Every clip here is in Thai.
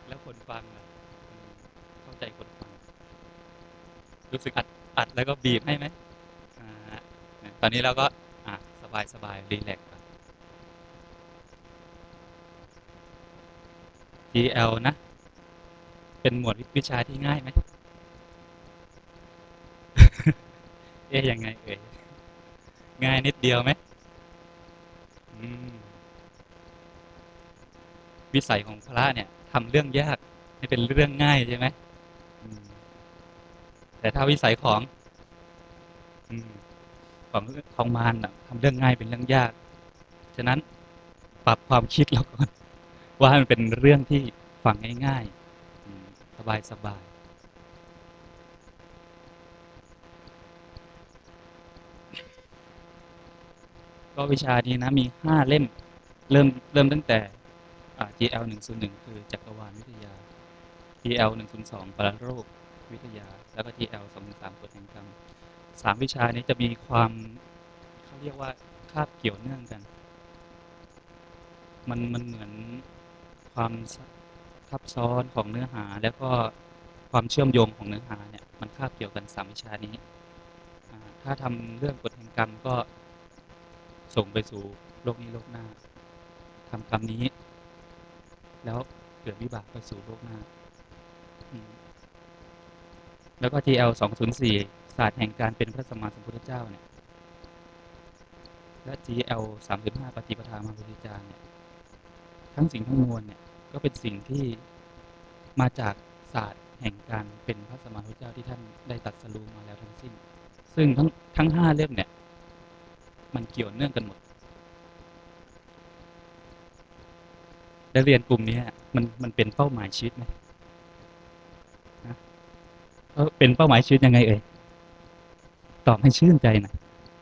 แล้วคนฟังอ่ะอืมเข้าใจคนฟังรู้สึกอัดแล้วก็บีบให้ไหมอ่าตอนนี้เราก็สบายสบายรีแลกซ์ GL นะเป็นหมวดวิชาที่ง่ายไหมเอ๊ยยังไงเอ่ยง่ายนิดเดียวไหมอืมวิสัยของพระเนี่ยทำเรื่องยากให้เป็นเรื่องง่ายใช่ไหมอืมแต่ถ้าวิสัยของอืมของของมารน่ะทำเรื่องง่ายเป็นเรื่องยากฉะนั้นปรับความคิดเราก่อนว่ามันเป็นเรื่องที่ฟังง่ายๆสบายสบายก็วิชานี้นะมี5 เล่มเริ่มตั้งแต่GL 101คือจักรวาลวิทยา GL 102ปรโลกวิทยาแล้วก็ GL 2-3กฎแห่งกรรม3 วิชานี้จะมีความเขาเรียกว่าคาบเกี่ยวเนื่องกันมันเหมือนความซับซ้อนของเนื้อหาแล้วก็ความเชื่อมโยงของเนื้อหาเนี่ยมันคาบเกี่ยวกัน3 วิชานี้ถ้าทำเรื่องกฎแห่งกรรมก็ส่งไปสู่โลกนี้โลกหน้าทำกรรมนี้แล้วเกิดวิบากไปสู่โลกหน้าแล้วก็ GL 204ศาสตร์แห่งการเป็นพระสัมมาสัมพุทธเจ้าเนี่ยและ GL 35ปฏิปทามาพุทธเจ้าเนี่ยทั้งสิ่งทั้งมวลเนี่ยก็เป็นสิ่งที่มาจากศาสตร์แห่งการเป็นพระสัมมาสัมพุทธเจ้าที่ท่านได้ตรัสรู้มาแล้วทั้งสิ้นซึ่งทั้ง5 เล่มเนี่ยมันเกี่ยวเนื่องกันหมดและเรียนกลุ่มนี้มันเป็นเป้าหมายชีวิตไหมนะเป็นเป้าหมายชีวิตยังไงเอ่ยตอบให้ชื่นใจหน่อย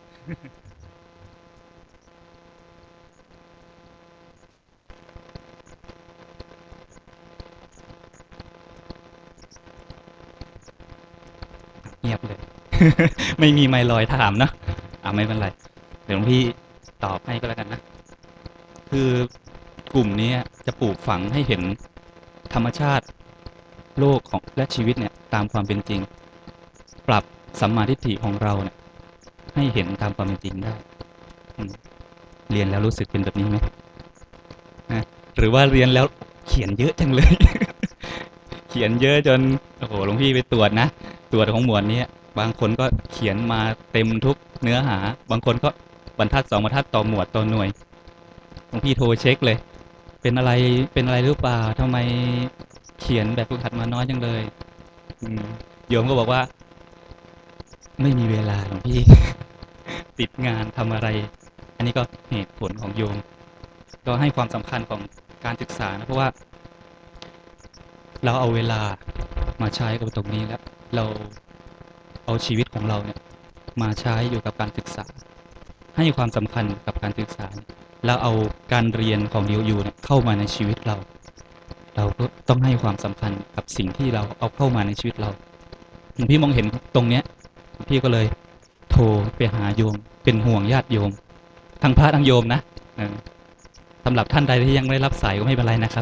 เงียบเลยไม่มีไมค์ลอยถามเนาะไม่เป็นไรเดี๋ยวหลวงพี่ตอบให้ก็แล้วกันนะคือกลุ่มนี้จะปลูกฝังให้เห็นธรรมชาติโลกของและชีวิตเนี่ยตามความเป็นจริงปรับสัมมาทิฏฐิของเราเนี่ยให้เห็นตามความเป็นจริงได้อืมเรียนแล้วรู้สึกเป็นแบบนี้ไหมนะหรือว่าเรียนแล้วเขียนเยอะจังเลยเขียนเยอะจนโอ้โหหลวงพี่ไปตรวจนะตรวจของหมวดนี้บางคนก็เขียนมาเต็มทุกเนื้อหาบางคนก็บรรทัด2 บรรทัดต่อหมวดต่อหน่วยหลวงพี่โทรเช็คเลย เป็นอะไรเป็นอะไรหรือเปล่าทำไมเขียนแบบฝึกหัดมาน้อยจังเลยอืมโยมก็บอกว่าไม่มีเวลาหลวงพี่ติดงานทำอะไรอันนี้ก็เหตุผลของโยมก็ให้ความสำคัญของการศึกษานะเพราะว่าเราเอาเวลามาใช้กับตรงนี้แล้วเราเอาชีวิตของเราเนี่ยมาใช้อยู่กับการศึกษาให้ความสำคัญกับการศึกษาแล้วเอาการเรียนของเดียวอยู่เนี่ยเข้ามาในชีวิตเราก็ต้องให้ความสำคัญกับสิ่งที่เราเอาเข้ามาในชีวิตเราพี่มองเห็นตรงเนี้ยพี่ก็เลยโทรไปหาโยมเป็นห่วงญาติโยมทั้งพระทั้งโยมนะสำหรับท่านใดที่ยังไม่ได้รับสายก็ไม่เป็นไรนะครับ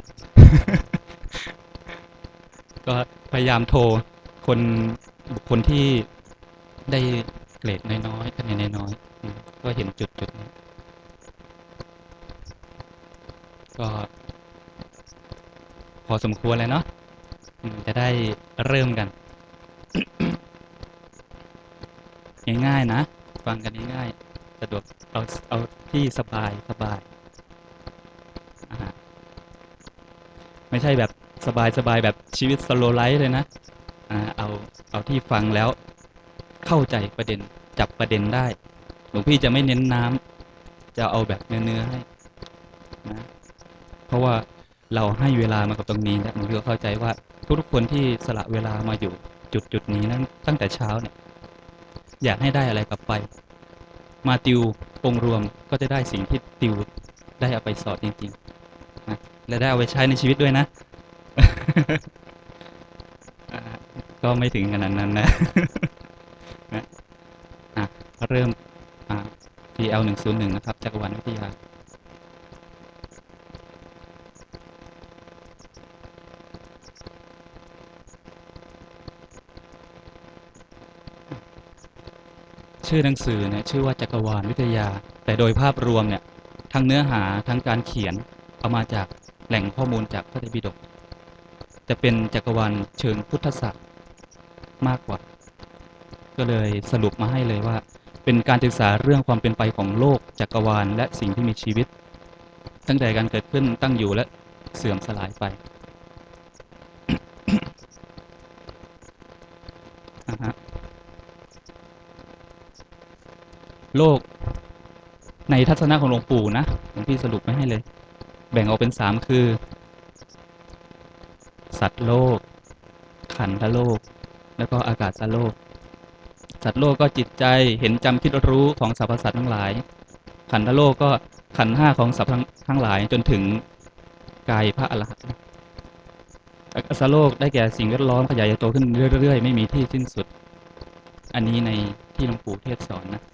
ก็พยายามโทรคนบุคคลที่ได้เกรดน้อยๆคะแนนน้อยๆก็เห็นจุดนี้ก็พอสมควรเลยเนาะจะได้เริ่มกันง่ายๆนะฟังกันง่ายๆสะดวกเอาที่สบายสบายอ่าไม่ใช่แบบสบายสบายแบบชีวิตสโลไลฟ์เลยนะเอาที่ฟังแล้วเข้าใจประเด็นจับประเด็นได้หลวงพี่จะไม่เน้นน้ำจะเอาแบบเนื้อให้นะเพราะว่าเราให้เวลามากับตรงนี้แล้วหลวงพี่ก็เข้าใจว่าทุกๆคนที่สละเวลามาอยู่จุดนี้นั้นตั้งแต่เช้าเนี่ยอยากให้ได้อะไรกลับไปมาติวองค์รวมก็จะได้สิ่งที่ติวได้เอาไปสอบจริงๆนะและได้เอาไปใช้ในชีวิตด้วยนะก็ไม่ถึงขนาดนั้นนะนะเริ่มอ่า PL 101นะครับจักรวาลวิทยาชื่อหนังสือเนี่ยชื่อว่าจักรวาลวิทยาแต่โดยภาพรวมเนี่ยทั้งเนื้อหาทั้งการเขียนเอามาจากแหล่งข้อมูลจากพระไตรปิฎกจะเป็นจักรวาลเชิงพุทธศาสตร์มากกว่าก็เลยสรุปมาให้เลยว่าเป็นการศึกษาเรื่องความเป็นไปของโลกจักรวาลและสิ่งที่มีชีวิตตั้งแต่การเกิดขึ้นตั้งอยู่และเสื่อมสลายไปนะฮะโลกในทัศนะของหลวงปู่นะหลวงพี่สรุปไม่ให้เลยแบ่งออกเป็น3คือสัตว์โลกขันธโลกแล้วก็อากาศโลกสัตว์โลกก็จิตใจเห็นจำคิดรู้ของสรรพสัตว์ทั้งหลายขันธโลกก็ขันธ์5ของสรรพทั้งหลายจนถึงกายพระอรหันต์อากาศโลกได้แก่สิ่งแวดล้อมขยายตัวขึ้นเรื่อยๆไม่มีที่สิ้นสุดอันนี้ในที่หลวงปู่เทศสอนนะ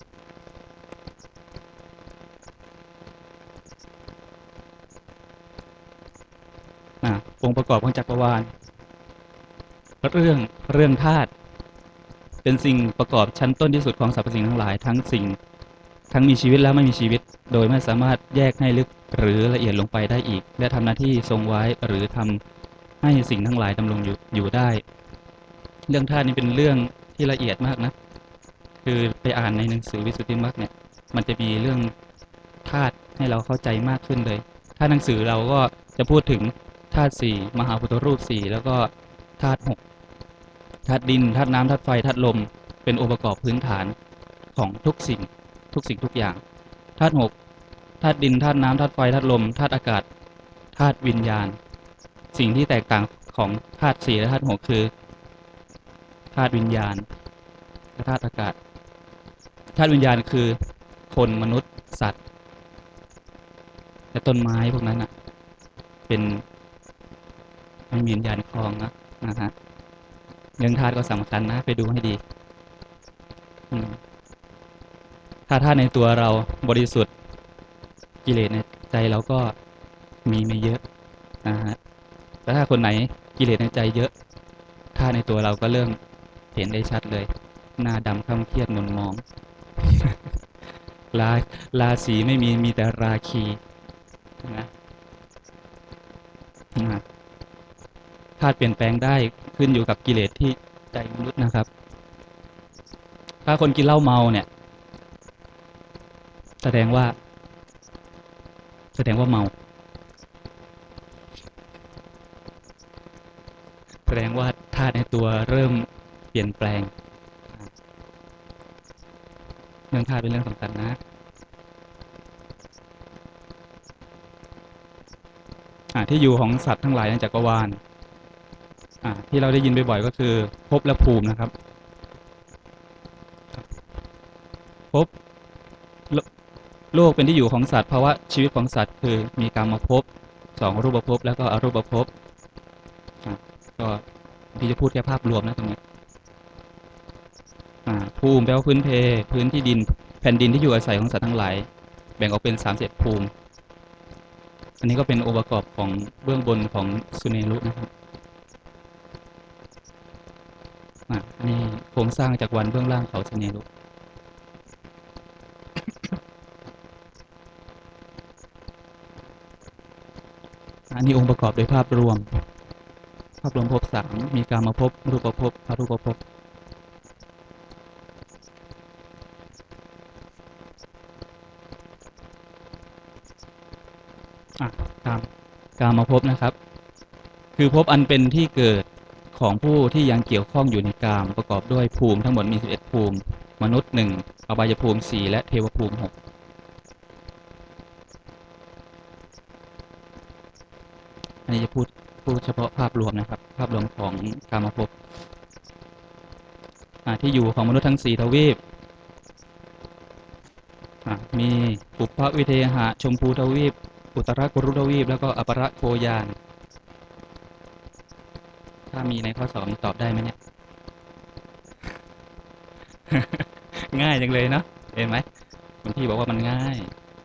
องค์ประกอบของจักรวาลเรื่องธาตุเป็นสิ่งประกอบชั้นต้นที่สุดของสรรพสิ่งทั้งหลายทั้งมีชีวิตและไม่มีชีวิตโดยไม่สามารถแยกให้ลึกหรือละเอียดลงไปได้อีกและทำหน้าที่ทรงไว้หรือทำให้สิ่งทั้งหลายดำรงอยู่ได้เรื่องธาตุนี้เป็นเรื่องที่ละเอียดมากนะคือไปอ่านในหนังสือวิสุทธิมรรคเนี่ยมันจะมีเรื่องธาตุให้เราเข้าใจมากขึ้นเลยถ้าหนังสือเราก็จะพูดถึงธาตุ4มหาพุทธรูป4แล้วก็ธาตุ6ธาตุดินธาตุน้ำธาตุไฟธาตุลมเป็นองค์ประกอบพื้นฐานของทุกสิ่งทุกอย่างธาตุ6ธาตุดินธาตุน้ำธาตุไฟธาตุลมธาตุอากาศธาตุวิญญาณสิ่งที่แตกต่างของธาตุ4และธาตุ6คือธาตุวิญญาณและธาตุอากาศธาตุวิญญาณคือคนมนุษย์สัตว์และต้นไม้พวกนั้นเป็นไม่มีวิญญาณครองนะฮะเรื่องธาตุก็สำคัญนะไปดูให้ดีถ้าธาตุในตัวเราบริสุทธิ์กิเลสในใจเราก็มีไม่เยอะนะฮะแต่ถ้าคนไหนกิเลสในใจเยอะธาตุในตัวเราก็เริ่มเห็นได้ชัดเลยหน้าดำคล้ำเครียดหม่นหมองราศีไม่มีแต่ราคีนะธาตุเปลี่ยนแปลงได้ขึ้นอยู่กับกิเลสที่ใจมนุษย์นะครับถ้าคนกินเหล้าเมาเนี่ยแสดงว่าเมาแสดงว่าธาตุในตัวเริ่มเปลี่ยนแปลงเรื่องธาตุเป็นเรื่องสำคัญนะที่อยู่ของสัตว์ทั้งหลายในจักรวาลที่เราได้ยินบ่อยๆก็คือภพและภูมินะครับภพโลกเป็นที่อยู่ของสัตว์ภาวะชีวิตของสัตว์คือมีกามภพ2รูปภพแล้วก็อรูปภพก็ที่จะพูดแค่ภาพรวมนะตรงนี้ภูมิแปลว่าพื้นที่ดินแผ่นดินที่อยู่อาศัยของสัตว์ทั้งหลายแบ่งออกเป็น31ภูมิอันนี้ก็เป็นองค์ประกอบของเบื้องบนของสุเนรุนะครับนี่โครงสร้างจากวันเบื้องล่างเขาสุเนรุอันนี้องค์ประกอบโดยภาพรวมภพ3มีกามภพรูปภพอรูปภพกามภพนะครับคือภพอันเป็นที่เกิดของผู้ที่ยังเกี่ยวข้องอยู่ในกามประกอบด้วยภูมิทั้งหมดมี11ภูมิมนุษย์1อบายภูมิ4และเทวภูมิ6อันนี้จะพูดเฉพาะภาพรวมนะครับภาพรวมของกามภพที่อยู่ของมนุษย์ทั้ง4ทวีปมีปุพพวิเทหะชมพูทวีปอุตรกุรุทวีปแล้วก็อปรโคยานถ้ามีในข้อสอบตอบได้ไหมเนี่ย ง่ายจังเลยเนาะเห็นไหมคุณพี่บอกว่ามันง่าย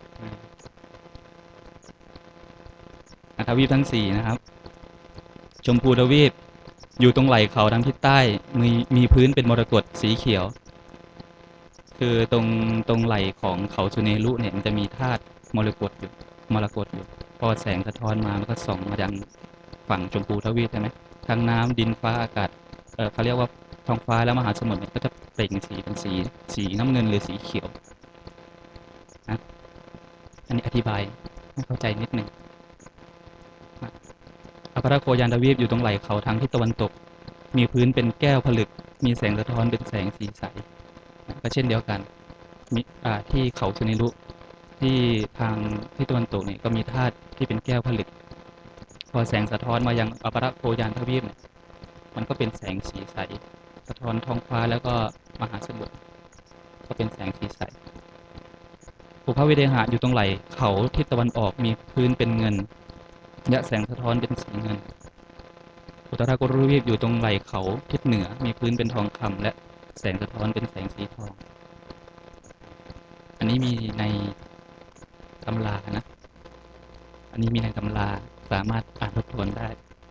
ทวีปทั้ง4นะครับชมพูทวีปอยู่ตรงไหล่เขาทางทิศใต้มีพื้นเป็นมรกตสีเขียวคือตรงไหล่ของเขาสุเนรุเนี่ยมันจะมีธาตุมรกตอยู่มรกตอยู่พอแสงสะท้อนมามันก็ส่องมายังฝั่งชมพูทวีปใช่ไหมทั้งน้ำดินฟ้าอากาศเขาเรียกว่าท้องฟ้าและมหาสมุทรเนี่ยก็จะเปล่งสีเป็นสีน้ำเงินหรือสีเขียวนะอันนี้อธิบายให้เข้าใจนิดหนึ่งนะอัปราโคยานทวีปอยู่ตรงไหล่เขาทางทิศตะวันตกมีพื้นเป็นแก้วผลึกมีแสงสะท้อนเป็นแสงสีใสนะก็เช่นเดียวกันมีที่เขาสุเนรุที่ทางทิศตะวันตกเนี่ยก็มีธาตุที่เป็นแก้วผลึกพอแสงสะท้อนมายังอัปราโคยานทวีปเนี่ยมันก็เป็นแสงสีใสสะท้อนท้องฟ้าแล้วก็มหาสมุทรก็เป็นแสงสีใสภูพระวิเดหะอยู่ตรงไหล่เขาทิศตะวันออกมีพื้นเป็นเงินและแสงสะท้อนเป็นสีเงินอุตรากุรุวีปอยู่ตรงไหล่เขาทิศเหนือมีพื้นเป็นทองคำและแสงสะท้อนเป็นแสงสีทองอันนี้มีในตำรานะอันนี้มีในตำราสามารถอ่านทบทวนได้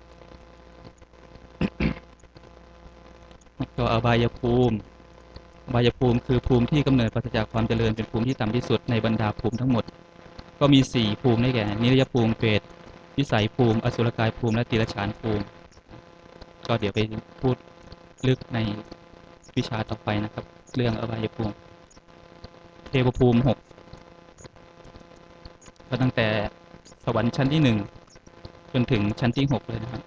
ก็อบายภูมิอบายภูมิคือภูมิที่กำเนิดปราศจากความเจริญเป็นภูมิที่ต่ำที่สุดในบรรดาภูมิทั้งหมดก็มี4ภูมิได้แก่นิรยภูมิเปรตวิสัยภูมิอสุรกายภูมิและติรฉานภูมิก็เดี๋ยวไปพูดลึกในวิชาต่อไปนะครับเรื่องอบายภูมิเทวภูมิ6ก็ตั้งแต่สวรรค์ชั้นที่1จนถึงชั้นที่6เลยนะครับ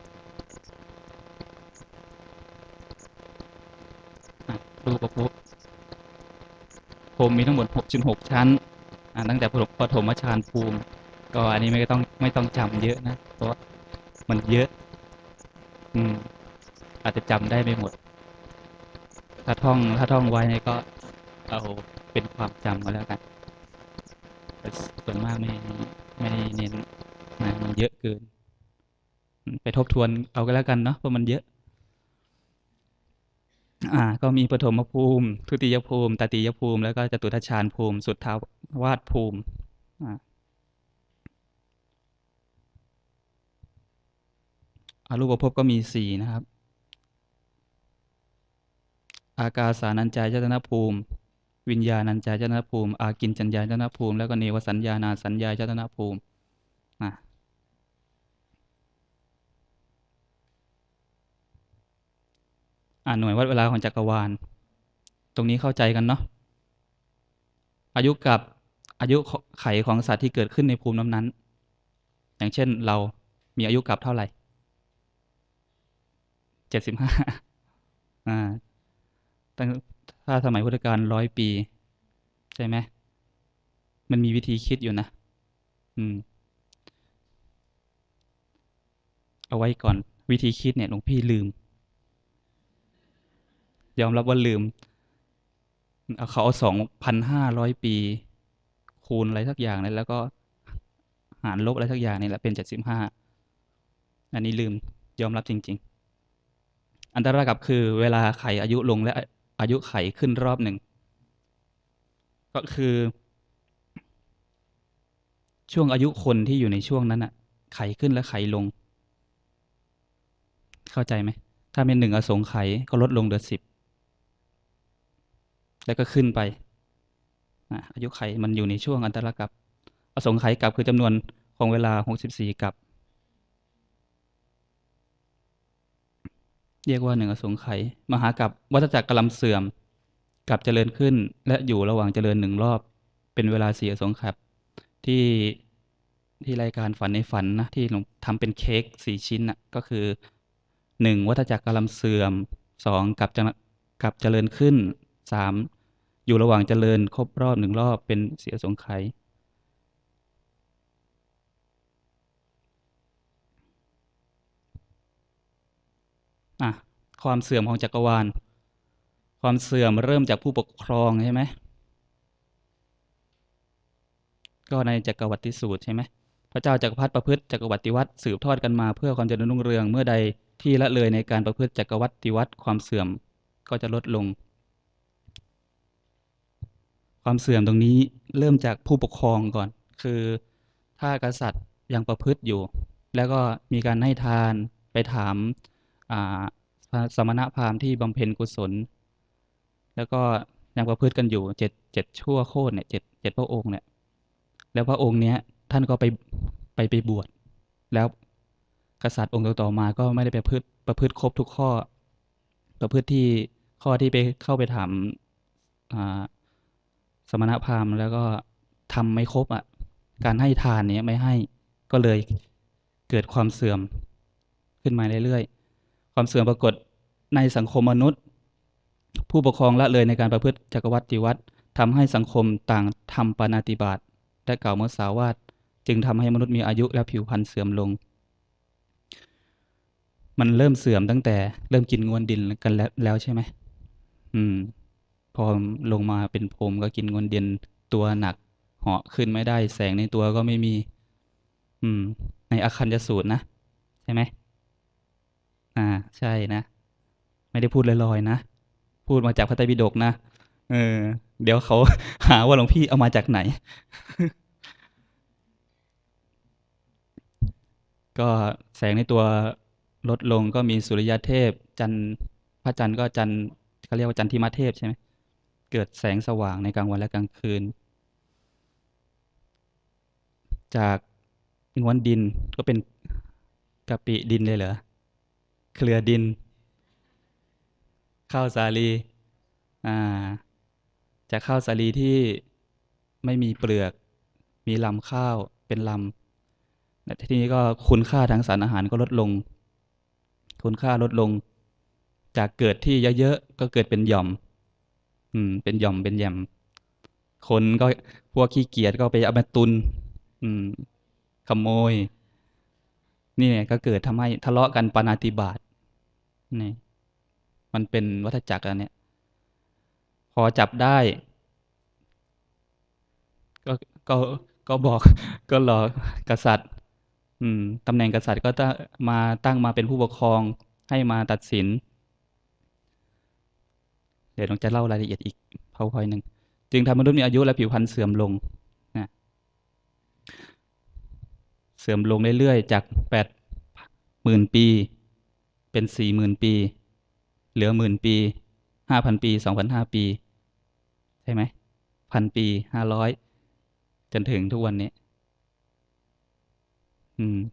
รูปภพภูมิมีทั้งหมด66ชั้นตั้งแต่ปฐมฌานภูมิก็อันนี้ไม่ต้องจำเยอะนะเพราะมันเยอะอืมอาจจะจำได้ไม่หมดถ้าท่องไว้เนี่ยก็เอาเป็นความจำก็แล้วกันแต่ส่วนมากไม่เน้นนะมันเยอะเกินไปทบทวนเอาก็แล้วกันเนาะเพราะมันเยอะก็มีปฐมภูมิทุติยภูมิตติยภูมิแล้วก็จตุทัชฌานภูมิสุทธาวาสภูมิรูปภพก็มี4นะครับอากาสานัญจายตนะภูมิวิญญาณัญจายตนะภูมิอากินจัญญายตนะภูมิแล้วก็เนวสัญญานาสัญญายตนะภูมิหน่วยวัดเวลาของจักรวาลตรงนี้เข้าใจกันเนาะอายุกับอายุไขของสัตว์ที่เกิดขึ้นในภูมินั้นๆอย่างเช่นเรามีอายุกับเท่าไหร่75ตั้งถ้าสมัยพุทธกาล100 ปีใช่ไหมมันมีวิธีคิดอยู่นะเอาไว้ก่อนวิธีคิดเนี่ยหลวงพี่ลืมยอมรับว่าลืมเขาเอา2,500 ปีคูณอะไรสักอย่างเลยแล้วก็หารลบอะไรสักอย่างนี่แหละเป็น75อันนี้ลืมยอมรับจริงๆอันตรกับคือเวลาไขอายุลงและอายุไขขึ้นรอบหนึ่งก็คือช่วงอายุคนที่อยู่ในช่วงนั้นอะไขขึ้นและไขลงเข้าใจไหมถ้าเป็น1อสงไขยก็ลดลงเหลือ10แล้วก็ขึ้นไปอายุไขมันอยู่ในช่วงอันตรกับอสงไขยกับคือจำนวนของเวลา64กับเรียกว่า1อสงไขยมหากับวัฏจักรกำลังเสื่อมกับเจริญขึ้นและอยู่ระหว่างเจริญ1รอบเป็นเวลา4อสงไขยที่รายการฝันในฝันนะที่ทำเป็นเค้ก4ชิ้นนะก็คือ1วัฏจักรกำลังเสื่อม2กับเจริญขึ้น3อยู่ระหว่างเจริญครบรอบ1รอบเป็น4อสงไขยความเสื่อมของจักรวาลความเสื่อมเริ่มจากผู้ปกครองใช่ไหมก็ในจักรวรรดิสูตรใช่ไหมพระเจ้าจักรพรรดิประพฤติจักรวรรดิวัตรสืบทอดกันมาเพื่อความเจริญรุ่งเรืองเมื่อใดที่ละเลยในการประพฤติจักรวรรดิวัตรความเสื่อมก็จะลดลงความเสื่อมตรงนี้เริ่มจากผู้ปกครองก่อนคือถ้ากษัตริย์ยังประพฤติอยู่แล้วก็มีการให้ทานไปถามสมณพราหมณ์ที่บำเพ็ญกุศลแล้วก็ยังประพฤติกันอยู่เจ็ดชั่วโคตรเนี่ยเจ็ดพระองค์เนี่ยแล้วพระองค์เนี้ยท่านก็ไปบวชแล้วกษัตริย์องค์ต่อมาก็ไม่ได้ประพฤติครบทุกข้อประพฤติที่ข้อที่ไปเข้าไปถามอ่าสมณพราหมณ์แล้วก็ทำไม่ครบอ่ะการให้ทานเนี้ยไม่ให้ก็เลยเกิดความเสื่อมขึ้นมาเรื่อยๆความเสื่อมปรากฏในสังคมมนุษย์ผู้ปกครองละเลยในการประพฤติจักรวรรดิวัตรทำให้สังคมต่างทำปาณาติบาตและกล่าวมุสาวาทจึงทำให้มนุษย์มีอายุและผิวพรรณเสื่อมลงมันเริ่มเสื่อมตั้งแต่เริ่มกินงวนดินกันแล้วใช่ไหมอืมพอลงมาเป็นพรหมก็กินงวนดินตัวหนักเหาะขึ้นไม่ได้แสงในตัวก็ไม่มีอืมในอคัญญสูตรนะใช่ไหมใช่นะไม่ได้พูดลอยๆนะพูดมาจากพระไตรปิฎกนะเออเดี๋ยวเขาหาว่าหลวงพี่เอามาจากไหนก็แสงในตัวลดลงก็มีสุริยเทพจันทร์พระจันทร์ก็จันทร์เขาเรียกว่าจันทิมาเทพใช่ไหมเกิดแสงสว่างในกลางวันและกลางคืนจากงวนดินก็เป็นกะปิดินเลยเหรอเครือดินข้าวสาลีอ่าจากข้าวสาลีที่ไม่มีเปลือกมีลำข้าวเป็นลำและทีนี้ก็คุณค่าทางสารอาหารก็ลดลงคุณค่าลดลงจากเกิดที่เยอะๆก็เกิดเป็นหย่อมเป็นหย่อมเป็นแหย่มคนก็พวกขี้เกียจก็ไปเอามาตุนอืมขโมยนี่เนี่ยก็เกิดทำให้ทะเลาะกันปาณาติบาตนี่มันเป็นวัฏจักรอันเนี้ยพอจับได้ก็ก็ก็บอกก็รอกษัตริย์ตำแหน่งกษัตริย์ก็ตั้งมาเป็นผู้ปกครองให้มาตัดสินเดี๋ยวต้องจะเล่ารายละเอียดอีกพอหนึ่งจึงทำให้มนุษย์มีอายุและผิวพรรณเสื่อมลงนะเสื่อมลงเรื่อยๆจาก80,000 ปีเป็น40,000 ปีเหลือ10,000 ปี5,000 ปี2,500 ปีใช่ไหม1,000 ปี500จนถึงทุกวันนี้อืม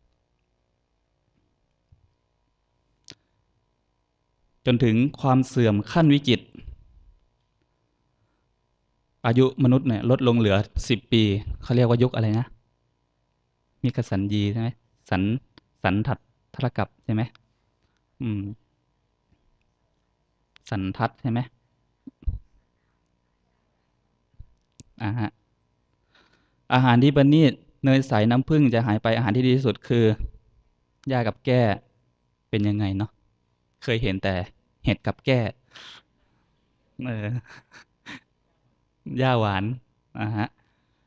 จนถึงความเสื่อมขั้นวิกฤตอายุมนุษย์เนี่ยลดลงเหลือ10 ปีเขาเรียกว่ายุคอะไรนะมีกสัญญีใช่ไหมสันสันทัดทรกับใช่ไหมอืมสันทัดใช่ไหมฮะอาหารที่ประณีตเนยใสน้ำผึ้งจะหายไปอาหารที่ดีที่สุดคือหญ้ากับแก้เป็นยังไงเนาะเคยเห็นแต่เห็ดกับแก้เออหญ้าหวานฮะ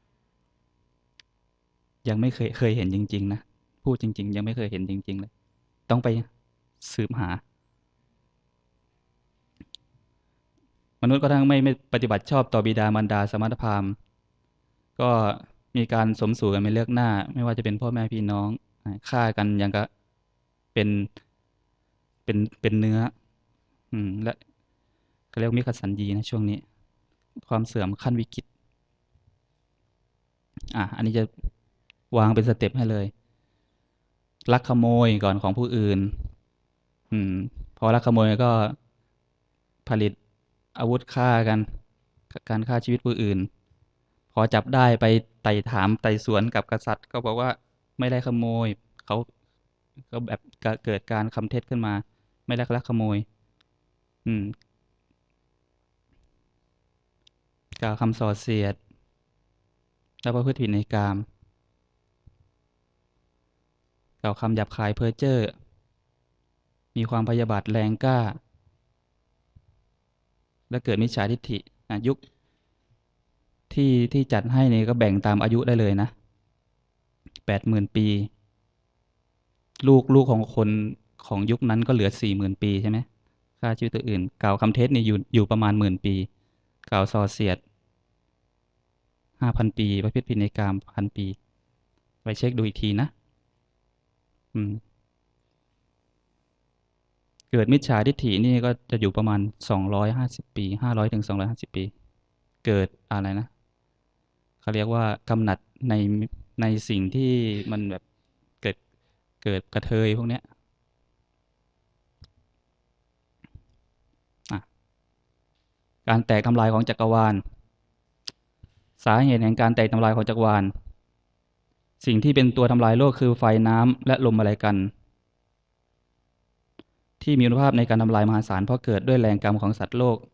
ยังไม่เคยเห็นจริงๆนะพูดจริงๆยังไม่เคยเห็นจริงๆเลยต้องไปสืบหามนุษย์ก็ทั้งไม่ปฏิบัติชอบต่อบิดามารดาสมณพราหมณ์ก็มีการสมสู่กันไม่เลือกหน้าไม่ว่าจะเป็นพ่อแม่พี่น้องฆ่ากันอย่างก็เป็นเป็นเนื้อและเขาเรียกว่ามิคสัญญีนะช่วงนี้ความเสื่อมขั้นวิกฤตอันนี้จะวางเป็นสเต็ปให้เลยลักขโมยก่อนของผู้อื่นอืมพอลักขโมยก็ผลิตอาวุธฆ่ากันการฆ่าชีวิตผู้อื่นพอจับได้ไปไต่สวนกับกษัตริย์ก็บอกว่าไม่ได้ขโมยเขาก็แบบเกิดการคำเท็จขึ้นมาไม่ได้ลักขโมยอืมกล่าวคำส่อเสียดแล้วประพฤติผิดในกามกล่าวคำหยาบคายเพ้อเจ้อมีความพยาบาทแรงกล้าและเกิดมิจฉาทิฏฐิยุคที่จัดให้นี่ก็แบ่งตามอายุได้เลยนะ80,000 ปีลูกของคนของยุคนั้นก็เหลือ40,000 ปีใช่ไหมฆ่าชีวิตตัวอื่นกล่าวคำเท็จนี่อยู่ประมาณ10,000 ปีกล่าวส่อเสียด5,000 ปีประพฤติผิดในกาม1,000 ปีไปเช็คดูอีกทีนะอืมเกิดมิจฉาทิฏฐินี่ก็จะอยู่ประมาณ250 ปี500 ถึง 250 ปีเกิดอะไรนะเขาเรียกว่ากำหนัดในในสิ่งที่มันแบบเกิดเกิดกระเทยพวกเนี้ยอ่ะการแตกทำลายของจักรวาลสาเหตุแห่งการแตกทำลายของจักรวาลสิ่งที่เป็นตัวทำลายโลกคือไฟน้ำและลมอะไรกันที่มีอนุภาพในการทำลายมหาศาลเพราะเกิดด้วยแรงกรรมของสัตว์โลก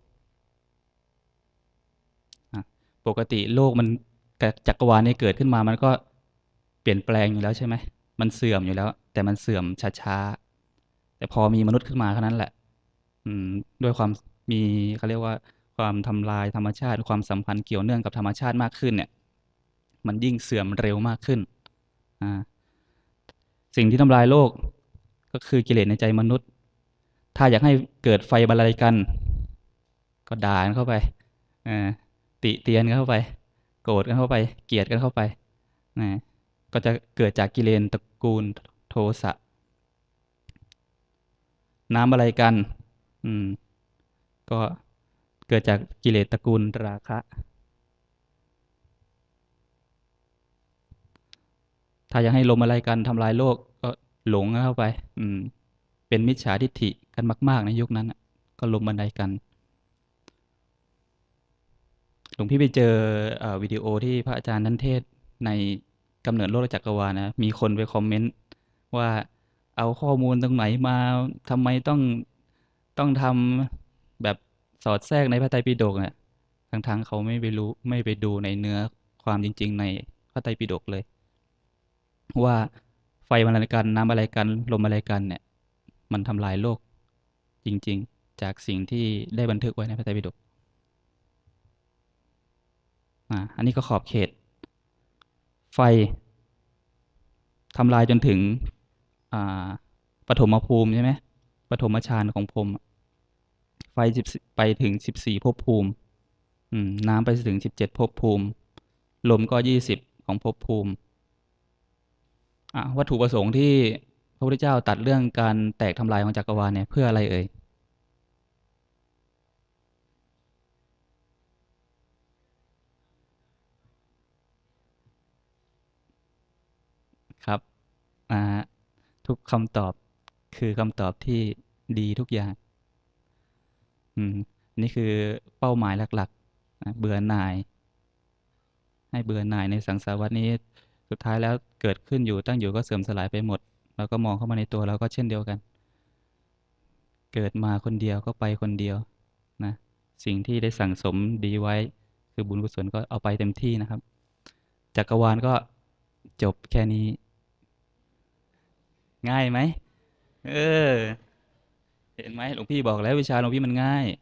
อ่ะปกติโลกมันจักรวาลนี้เกิดขึ้นมามันก็เปลี่ยนแปลงอยู่แล้วใช่ไหมมันเสื่อมอยู่แล้วแต่มันเสื่อมช้าๆแต่พอมีมนุษย์ขึ้นมาเท่านั้นแหละอืมด้วยความมีเขาเรียกว่าความทำลายธรรมชาติความสัมพันธ์เกี่ยวเนื่องกับธรรมชาติมากขึ้นเนี่ยมันยิ่งเสื่อมเร็วมากขึ้นอ่าสิ่งที่ทำลายโลกก็คือกิเลสในใจมนุษย์ถ้าอยากให้เกิดไฟบรรลัยกันก็ด่ากันเข้าไปอ่าติเตียนกันเข้าไปโกรธกันเข้าไปเกลียดกันเข้าไปนะก็จะเกิดจากกิเลสตระกูลโทสะน้ำอะไรกันอืมก็เกิดจากกิเลสตระกูลราคะถ้าอยากให้ลมอะไรกันทำลายโลกก็หลงกันเข้าไปอืมเป็นมิจฉาทิฏฐิกันมากๆในยุคนั้นน่ะก็ลมบันไดกันหลวงพี่ไปเจอวิดีโอที่พระอาจารย์นันเทศน์ในกำเนิดโลกและจักรวาลนะมีคนไปคอมเมนต์ว่าเอาข้อมูลตรงไหนมาทำไมต้องทำแบบสอดแทรกในพระไตรปิฎกเนี่ยทั้งๆเขาไม่ไปรู้ไม่ไปดูในเนื้อความจริงๆในพระไตรปิฎกเลยว่าไฟมันอะไรกันน้ำอะไรกันลมอะไรกันเนี่ยมันทำลายโลกจริงๆจากสิ่งที่ได้บันทึกไว้ในพระไตรปิฎกอันนี้ก็ขอบเขตไฟทำลายจนถึงอ่าปฐมภูมิใช่ไหมปฐมฌานของพรหมไฟไปถึง14 ภพภูมิน้ำไปถึง17 ภพภูมิลมก็20ของภพภูมิวัตถุประสงค์ที่พระพุทธเจ้าตรัสเรื่องการแตกทำลายของจักรวาลเนี่ยเพื่ออะไรเอ่ยครับอ่าทุกคำตอบคือคำตอบที่ดีทุกอย่างอืมนี่คือเป้าหมายหลักๆเบื่อหน่ายให้เบื่อหน่ายในสังสารวัฏนี้สุดท้ายแล้วเกิดขึ้นอยู่ตั้งอยู่ก็เสื่อมสลายไปหมดเราก็มองเข้ามาในตัวเราก็เช่นเดียวกันเกิดมาคนเดียวก็ไปคนเดียวนะสิ่งที่ได้สั่งสมดีไว้คือบุญกุศลก็เอาไปเต็มที่นะครับจักรวาลก็จบแค่นี้ง่ายไหมเออเห็นไหมหลวงพี่บอกแล้ววิชาหลวงพี่มันง่าย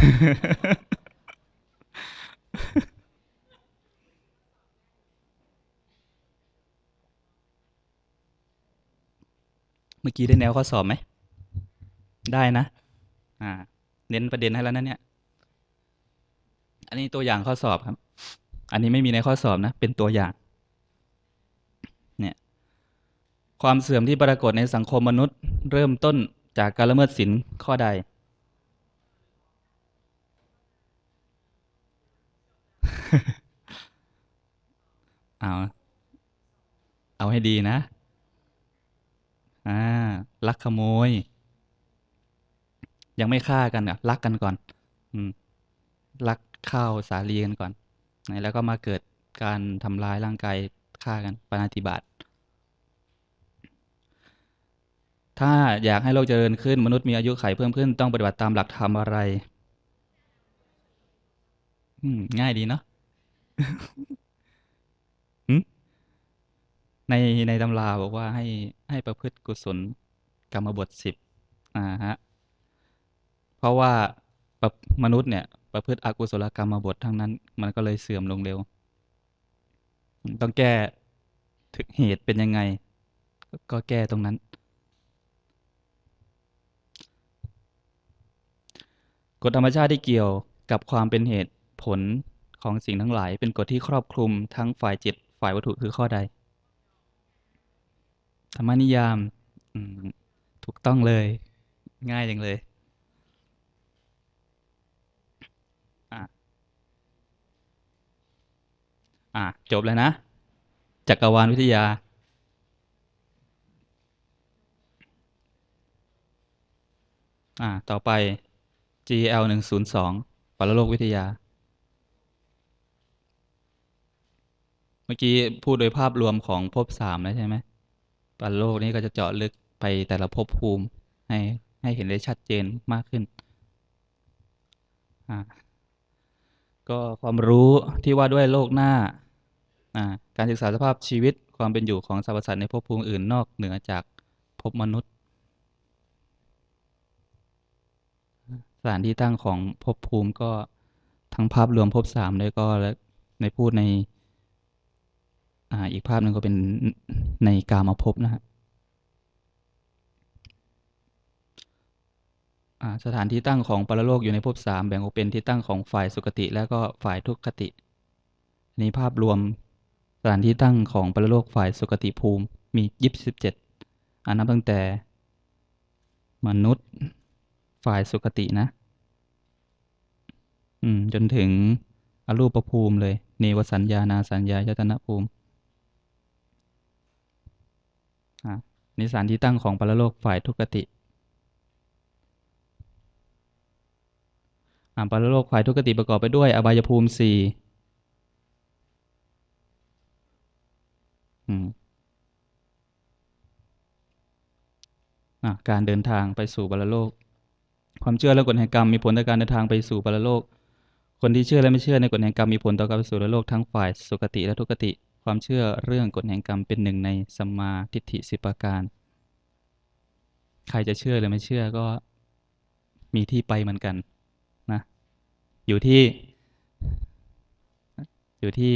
เมื่อกี้ได้แนวข้อสอบไหมได้นะอ่าเน้นประเด็นให้แล้วนะเนี่ยอันนี้ตัวอย่างข้อสอบครับอันนี้ไม่มีในข้อสอบนะเป็นตัวอย่างเนี่ยความเสื่อมที่ปรากฏในสังคมมนุษย์เริ่มต้นจากการละเมิดศีลข้อใดเอาเอาให้ดีนะอ่าลักขโมยยังไม่ฆ่ากันอ่ะรักกันก่อนอืมรักข้าวสาลีกันก่อนแล้วก็มาเกิดการทำร้ายร่างกายฆ่ากันปาณาติบาตถ้าอยากให้โลกเจริญขึ้นมนุษย์มีอายุขัยเพิ่มขึ้นต้องปฏิบัติตามหลักธรรมอะไรง่ายดีเนาะหึในในตำราบอกว่าให้ประพฤติกุศลกรรมบท10ฮะเพราะว่าประมนุษย์เนี่ยประพฤติอกุศลกรรมบททั้งนั้นมันก็เลยเสื่อมลงเร็วต้องแก้ถึงเหตุเป็นยังไงก็แก้ตรงนั้นกฎธรรมชาติที่เกี่ยวกับความเป็นเหตุผลของสิ่งทั้งหลายเป็นกฎที่ครอบคลุมทั้งฝ่ายจิตฝ่ายวัตถุคือข้อใดธรรมนิยามอืมถูกต้องเลยง่ายจังเลยอ่ะจบแล้วนะจักรวาลวิทยาต่อไป GL 102ปรโลกวิทยาเมื่อกี้พูดโดยภาพรวมของภพสามแล้วใช่ไหมปรโลกนี้ก็จะเจาะลึกไปแต่ละภพภูมิให้ให้เห็นได้ชัดเจนมากขึ้นอ่าก็ความรู้ที่ว่าด้วยโลกหน้าการศึกษาสภาพชีวิตความเป็นอยู่ของสรรพสัตว์ในภพภูมิอื่นนอกเหนือจากภพมนุษย์สถานที่ตั้งของภพภูมิก็ทั้งภาพรวมภพสามเลยก็และในพูดในอีกภาพหนึ่งก็เป็นในกามภพนะฮะสถานที่ตั้งของปรโลกอยู่ในภพสามแบ่งออกเป็นที่ตั้งของฝ่ายสุคติและก็ฝ่ายทุกขติในภาพรวมสถานที่ตั้งของปรโลกฝ่ายสุคติภูมิมี27นับตั้งแต่มนุษย์ฝ่ายสุคตินะจนถึงอรูปภูมิเลยเนวสัญญานาสัญญายตนะภูมินิสานที่ตั้งของปรโลกฝ่ายทุกขติปรโลกฝ่ายทุกขติประกอบไปด้วยอบายภูมิสี่การเดินทางไปสู่ปรโลกความเชื่อและกฎแห่งกรรมมีผลต่อการเดินทางไปสู่ปรโลกคนที่เชื่อและไม่เชื่อในกฎแห่งกรรมมีผลต่อการไปสู่ปรโลกทั้งฝ่ายสุคติและทุกขติความเชื่อเรื่องกฎแห่งกรรมเป็นหนึ่งในสัมมาทิฏฐิ10ประการใครจะเชื่อหรือไม่เชื่อก็มีที่ไปเหมือนกันนะอยู่ที่อยู่ที่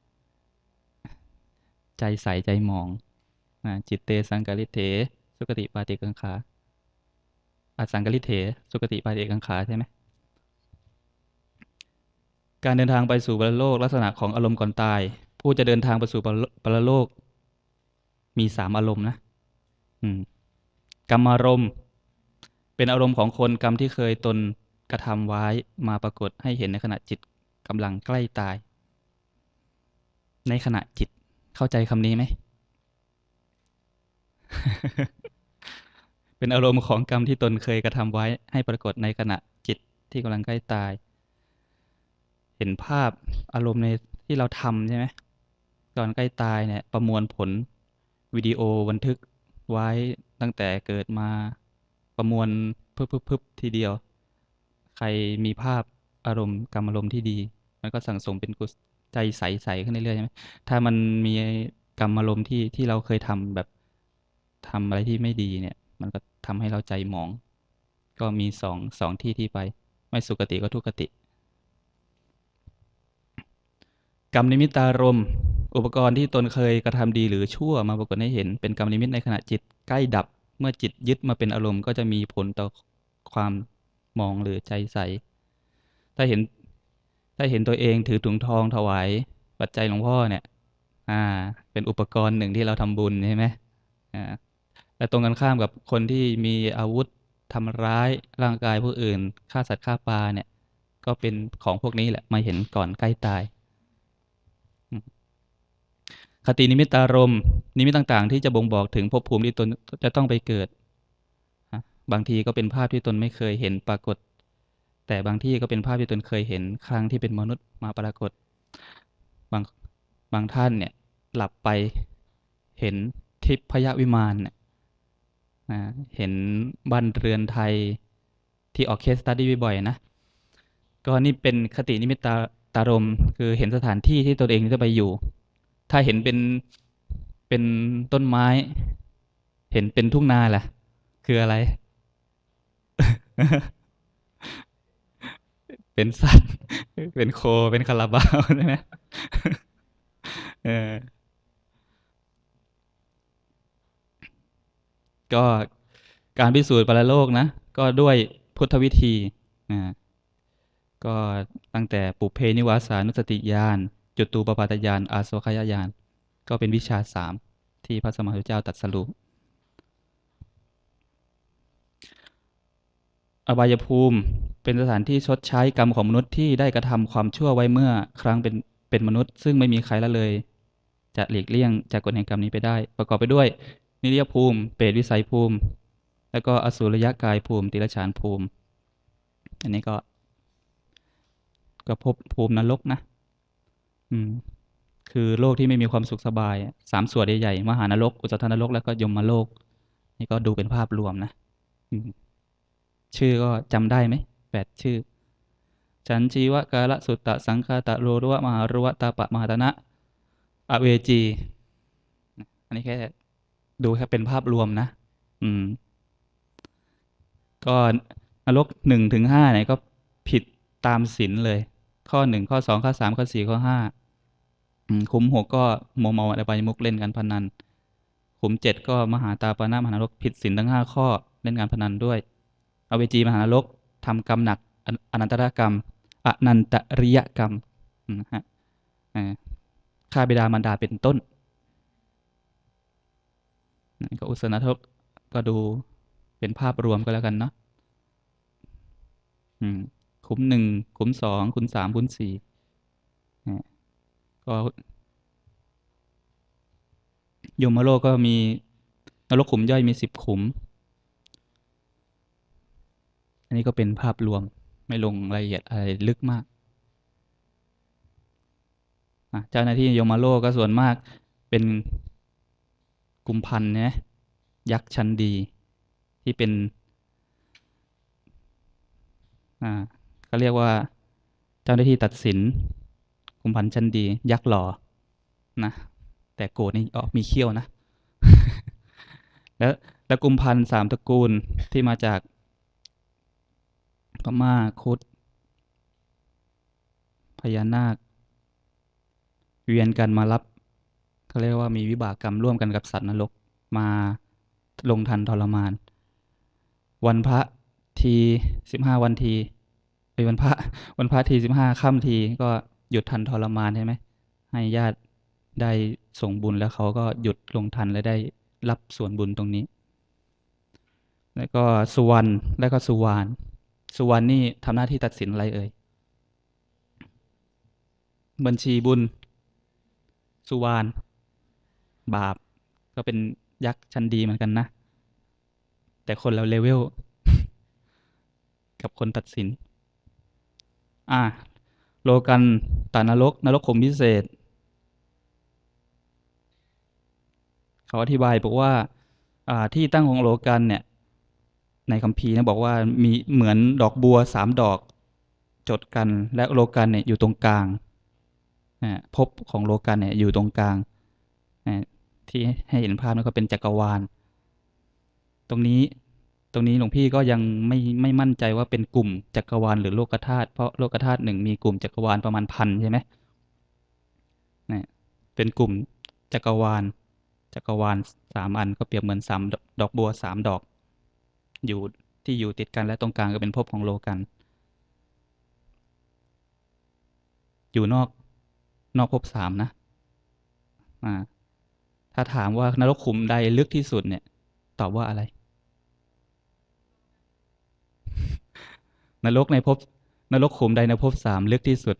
ใจใสใจหมองจิตเตสังกาลิเถสุคติปาติกังขาสังกาลิเถสุคติปาติกังขาใช่ไหมการเดินทางไปสู่ปรโลกลักษณะของอารมณ์ก่อนตายผู้จะเดินทางไปสู่ปรโลกมี3อารมณ์นะกรรมารมณ์เป็นอารมณ์ของคนกรรมที่เคยตนกระทำไว้มาปรากฏให้เห็นในขณะจิตกำลังใกล้ตายในขณะจิตเข้าใจคำนี้ไหม เป็นอารมณ์ของกรรมที่ตนเคยกระทำไว้ให้ปรากฏในขณะจิตที่กำลังใกล้ตายเห็นภาพอารมณ์ในที่เราทำใช่ไหมก่อนใกล้ตายเนี่ยประมวลผลวิดีโอบันทึกไว้ตั้งแต่เกิดมาประมวลพึบทีเดียวใครมีภาพอารมณ์กรรมอารมณ์ที่ดีมันก็สั่งสมเป็นกุศลใจใสๆขึ้นเรื่อยๆใช่ไหมถ้ามันมีกรรมอารมณ์ที่เราเคยทำแบบทำอะไรที่ไม่ดีเนี่ยมันก็ทำให้เราใจหมองก็มีสองที่ไปไม่สุคติก็ทุกติกรรมนิมิตารมณ์อุปกรณ์ที่ตนเคยกระทำดีหรือชั่วมาปรากฏให้เห็นเป็นกรรมนิมิตในขณะจิตใกล้ดับเมื่อจิตยึดมาเป็นอารมณ์ก็จะมีผลต่อความมองหรือใจใสถ้าเห็นตัวเองถือถุงทองถวายปัจจัยหลวงพ่อเนี่ยเป็นอุปกรณ์หนึ่งที่เราทำบุญใช่ไหมแต่ตรงกันข้ามกับคนที่มีอาวุธทำร้ายร่างกายผู้อื่นฆ่าสัตว์ฆ่าปลาเนี่ยก็เป็นของพวกนี้แหละมาเห็นก่อนใกล้ตายคตินิมิตารมณ์นิมิตต่างๆที่จะบ่งบอกถึงภพภูมิที่ตนจะต้องไปเกิดบางทีก็เป็นภาพที่ตนไม่เคยเห็นปรากฏแต่บางที่ก็เป็นภาพที่ตนเคยเห็นครั้งที่เป็นมนุษย์มาปรากฏบางท่านเนี่ยหลับไปเห็นทิพยวิมานเนี่ยเห็นบ้านเรือนไทยที่ออกเคสตัดดี้บ่อยๆนะก็นี่เป็นคตินิมิตตารมณ์คือเห็นสถานที่ที่ตนเองจะไปอยู่ถ้าเห็นเป็นต้นไม้เห็นเป็นทุ่งนาแหละคืออะไรเป็นสัตว์เป็นโคเป็นคาราบาวใช่ไหมเออก็การพิสูจน์ปรโลกนะก็ด้วยพุทธวิธีอ่าก็ตั้งแต่ปุเพนิวาสานุสติญาณจุตูปปาตญาณอาสวัคยญาณก็เป็นวิชา3ที่พระสมมาพุทธเจ้าตรัสรู้อบายภูมิเป็นสถานที่ชดใช้กรรมของมนุษย์ที่ได้กระทำความชั่วไว้เมื่อครั้งเป็นมนุษย์ซึ่งไม่มีใครละเลยจะหลีกเลี่ยงจากกฎแห่งกรรมนี้ไปได้ประกอบไปด้วยนิรยภูมิเปรตวิสัยภูมิแล้วก็อสุรยกายภูมิติรฉานภูมิอันนี้ก็พบภูมินรกนะอืมคือโลกที่ไม่มีความสุขสบายสามส่วนใหญ่ๆมหานรกอุสสธนรกแล้วก็ยมโลกนี่ก็ดูเป็นภาพรวมนะอืมชื่อก็จำได้ไหม8 ชื่อ ฉันชีวกาลสุตตะสังคาตะโรรุวะมหารุวะตาปะมหาตนะอเวจีอันนี้แค่ดูแค่เป็นภาพรวมนะอืมก็นรก1 ถึง 5เนี่ยก็ผิดตามศีลเลยข้อ 1ข้อ 2ข้อ 3ข้อ 4ข้อ 5ขุม6ก็มัวเมาอบายมุขเล่นการพนันขุม7ก็มหาตาปานะมหานรกผิดศีลทั้ง5 ข้อเล่นการพนันด้วยอเวจีมหานรกทำกรรมหนักอนันตรกรรมอนันตริยกรรมนะฮะฆ่าบิดามารดาเป็นต้นก็อุสนทกก็ดูเป็นภาพรวมก็แล้วกันเนาะขุม1ขุม 2ขุม 3ขุม 4ก็ยมโลกก็มีนรกขุมย่อยมี10 ขุมอันนี้ก็เป็นภาพรวมไม่ลงรายละเอียดอะไรลึกมากเจ้าหน้าที่ยมโลกก็ส่วนมากเป็นกุมพันธ์นะยักษ์ชั้นดีที่เป็นเขาเรียกว่าเจ้าหน้าที่ตัดสินกุมพันธ์ชั้นดียักษ์หล่อนะแต่โกรธนี่ออกมีเขี้ยวนะแล้วกุมพันธ์3 ตระกูลที่มาจากพม่าครุฑพญานาคเวียนกันมารับเขาเรียกว่ามีวิบากกรรมร่วมกันกับสัตว์นรกมาลงทันทรมานวันพระที15 วันทีวันพระที15 ค่ำทีก็หยุดทันทรมานใช่ไหมให้ญาติได้ส่งบุญแล้วเขาก็หยุดลงทันและได้รับส่วนบุญตรงนี้แล้วก็สุวรรณแล้วก็สุวรรณนี่ทำหน้าที่ตัดสินอะไรเอ่ยบัญชีบุญสุวรรณบาปก็เป็นยักษ์ชั้นดีเหมือนกันนะแต่คนเราเลเวลกับคนตัดสินอ่าโลกันตานรกนรกขุมพิเศษเขาอธิบายบอกว่าที่ตั้งของโลกันเนี่ยในคัมภีร์นะบอกว่ามีเหมือนดอกบัว3 ดอกจดกันและโลกันเนี่ยอยู่ตรงกลางภพของโลกันเนี่ยอยู่ตรงกลางที่ให้เห็นภาพนั่นก็เป็นจักรวาลตรงนี้หลวงพี่ก็ยังไม่มั่นใจว่าเป็นกลุ่มจักรวาลหรือโลกธาตุเพราะโลกธาตุ1มีกลุ่มจักรวาลประมาณ1,000ใช่ไหมเป็นกลุ่มจักรวาล3 อันก็เปรียบเหมือนดอกบัว3 ดอกอยู่ที่อยู่ติดกันและตรงกลางก็เป็นภพของโลกันอยู่นอกภพ3นะถ้าถามว่านรกขุมใดลึกที่สุดเนี่ยตอบว่าอะไรนรกในภพนรกขุมใดในภพ3ลึกที่สุด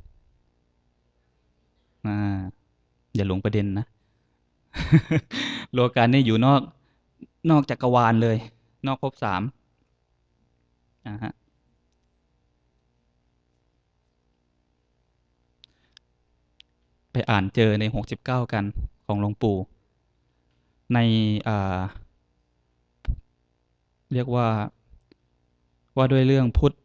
อย่าหลงประเด็นนะ โลกันนี่อยู่นอกจักรวาลเลยนอกภพ3ฮะไปอ่านเจอใน69กันของหลวงปู่ในเรียกว่าด้วยเรื่องพุทธ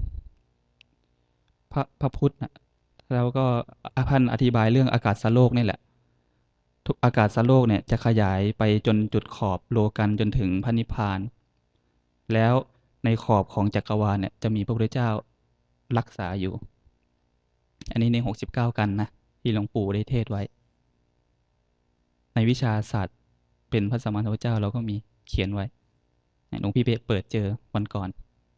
พระพุทธนะแล้วก็ท่านอธิบายเรื่องอากาศโลกนี่แหละทุกอากาศโลกเนี่ยจะขยายไปจนจุดขอบโลกันจนถึงพระนิพพานแล้วในขอบของจักรวาลเนี่ยจะมีพระพุทธเจ้ารักษาอยู่อันนี้ใน69กันนะที่หลวงปู่ได้เทศไว้ในวิชาศาสตร์เป็นพระสัมมาสัมพุทธเจ้าเราก็มีเขียนไว้หลวงพี่เปิดเจอวันก่อน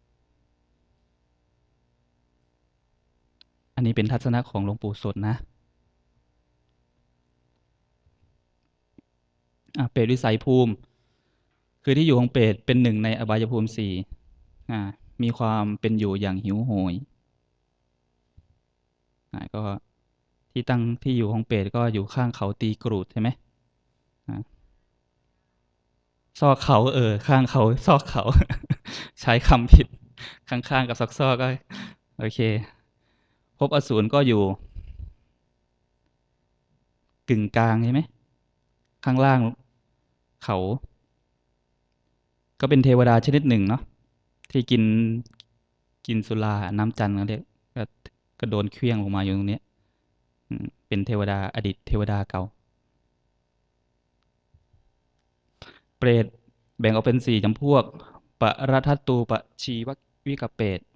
อันนี้เป็นทัศนะของหลวงปู่สดนะเปรตวิสัยภูมิคือที่อยู่ของเปรตเป็น1ในอบายภูมิ4 มีความเป็นอยู่อย่างหิวโหยก็ที่ตั้งที่อยู่ของเปรตก็อยู่ข้างเขาตีกรูดใช่ไหมซอกเขาข้างเขาซอกเขา ใช้คำผิดข้างๆกับซอกๆก็โอเคภพอสูรก็อยู่กึ่งกลางใช่ไหมข้างล่างเขาก็เป็นเทวดาชนิดหนึ่งเนาะที่กินสุราน้ำจันทร์เขาเรียกก็ก็โดนเคลี้ยงลงมาอยู่ตรงนี้เป็นเทวดาอดีตเทวดาเก่าเปรตแบ่งออกเป็น4จำพวกปรัทตูปชีววิกเปรต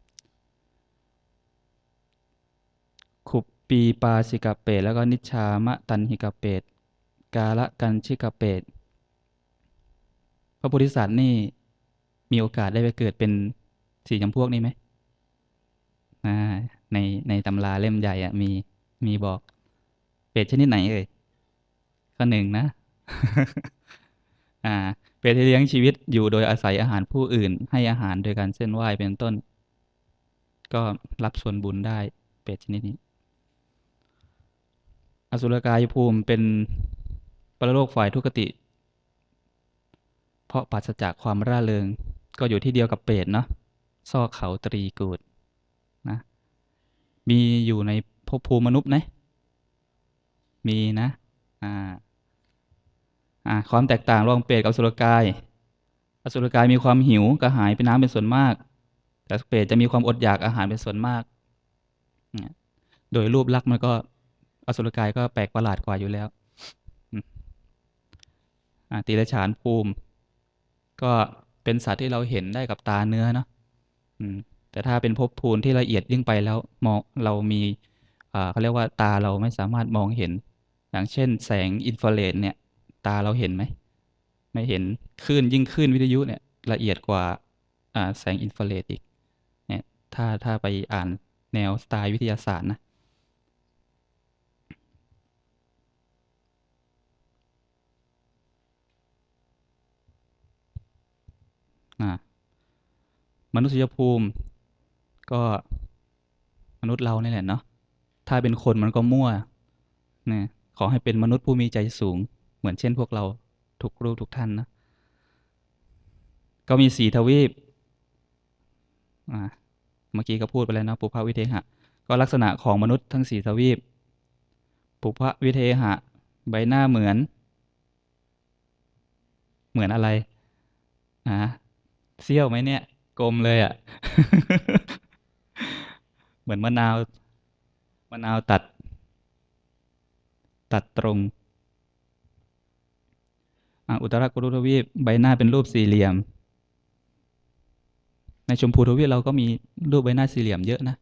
ขุปปีปาสิกเปรตแล้วก็นิชชามะตันหิกเปรตกาละกันชิกเปรตพระโพธิสัตว์นี่มีโอกาสได้ไปเกิดเป็น4จำพวกนี้ไหมอ่าในตำราเล่มใหญ่อะมีบอกเปรตชนิดไหนเอ่ยข้อหนึ่งนะ อ่าเปรตที่เลี้ยงชีวิตอยู่โดยอาศัยอาหารผู้อื่นให้อาหารโดยการเส้นไหว้เป็นต้นก็รับส่วนบุญได้เปรตชนิดนี้อสุรกายภูมิเป็นปรโลกฝ่ายทุกขติเพราะปราศจากความร่าเริงก็อยู่ที่เดียวกับเปรตเนาะซอกเขาตรีกูฏนะมีอยู่ในภพภูมิมนุษย์นะมีนะอ่าความแตกต่างระหว่างเปรตกับอสุรกายอสุรกายมีความหิวกระหายเป็นน้ำเป็นส่วนมากแต่เปรตจะมีความอดอยากอาหารเป็นส่วนมากโดยรูปลักษณ์มันก็อสุรกายก็แปลกประหลาดกว่าอยู่แล้วติรฉานภูมิก็เป็นสัตว์ที่เราเห็นได้กับตาเนื้อเนาะแต่ถ้าเป็นภพภูมิที่ละเอียดยิ่งไปแล้วมองเรามีเขาเรียกว่าตาเราไม่สามารถมองเห็นอย่างเช่นแสงอินฟราเรดเนี่ยตาเราเห็นไหมไม่เห็นคลื่นวิทยุเนี่ยละเอียดกว่าแสงอินฟราเรดอีกเนี่ยถ้าไปอ่านแนวสไตล์วิทยาศาสตร์นะมนุษยภูมิก็มนุษย์เรานี่แหละเนาะถ้าเป็นคนมันก็มั่วนะขอให้เป็นมนุษย์ผู้มีใจสูงเหมือนเช่นพวกเราทุกรูปทุกท่านนะก็มี4 ทวีปเมื่อกี้ก็พูดไปแล้วนะปุพพวิเทหะก็ลักษณะของมนุษย์ทั้ง4 ทวีปปุพพวิเทหะใบหน้าเหมือนอะไรเสี้ยวไหมเนี่ยกลมเลยอ่ะ เหมือนมะนาวตัดตรงอุตรกุรุทวีปใบหน้าเป็นรูปสี่เหลี่ยมในชมพูทวีปเราก็มีรูปใบหน้าสี่เหลี่ยมเยอะนะ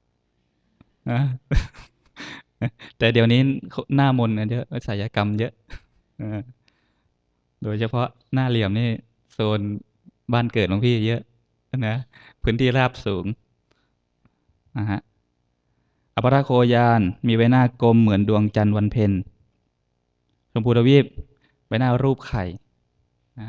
แต่เดี๋ยวนี้หน้ามนกันเยอะศัลยกรรมเยอะโดยเฉพาะหน้าเหลี่ยมนี่โซนบ้านเกิดของพี่เยอะนะพื้นที่ราบสูงฮะอภรโคยานมีใบหน้ากลมเหมือนดวงจันทร์วันเพ็ญชมพูทวีปใบหน้ารูปไข่นะ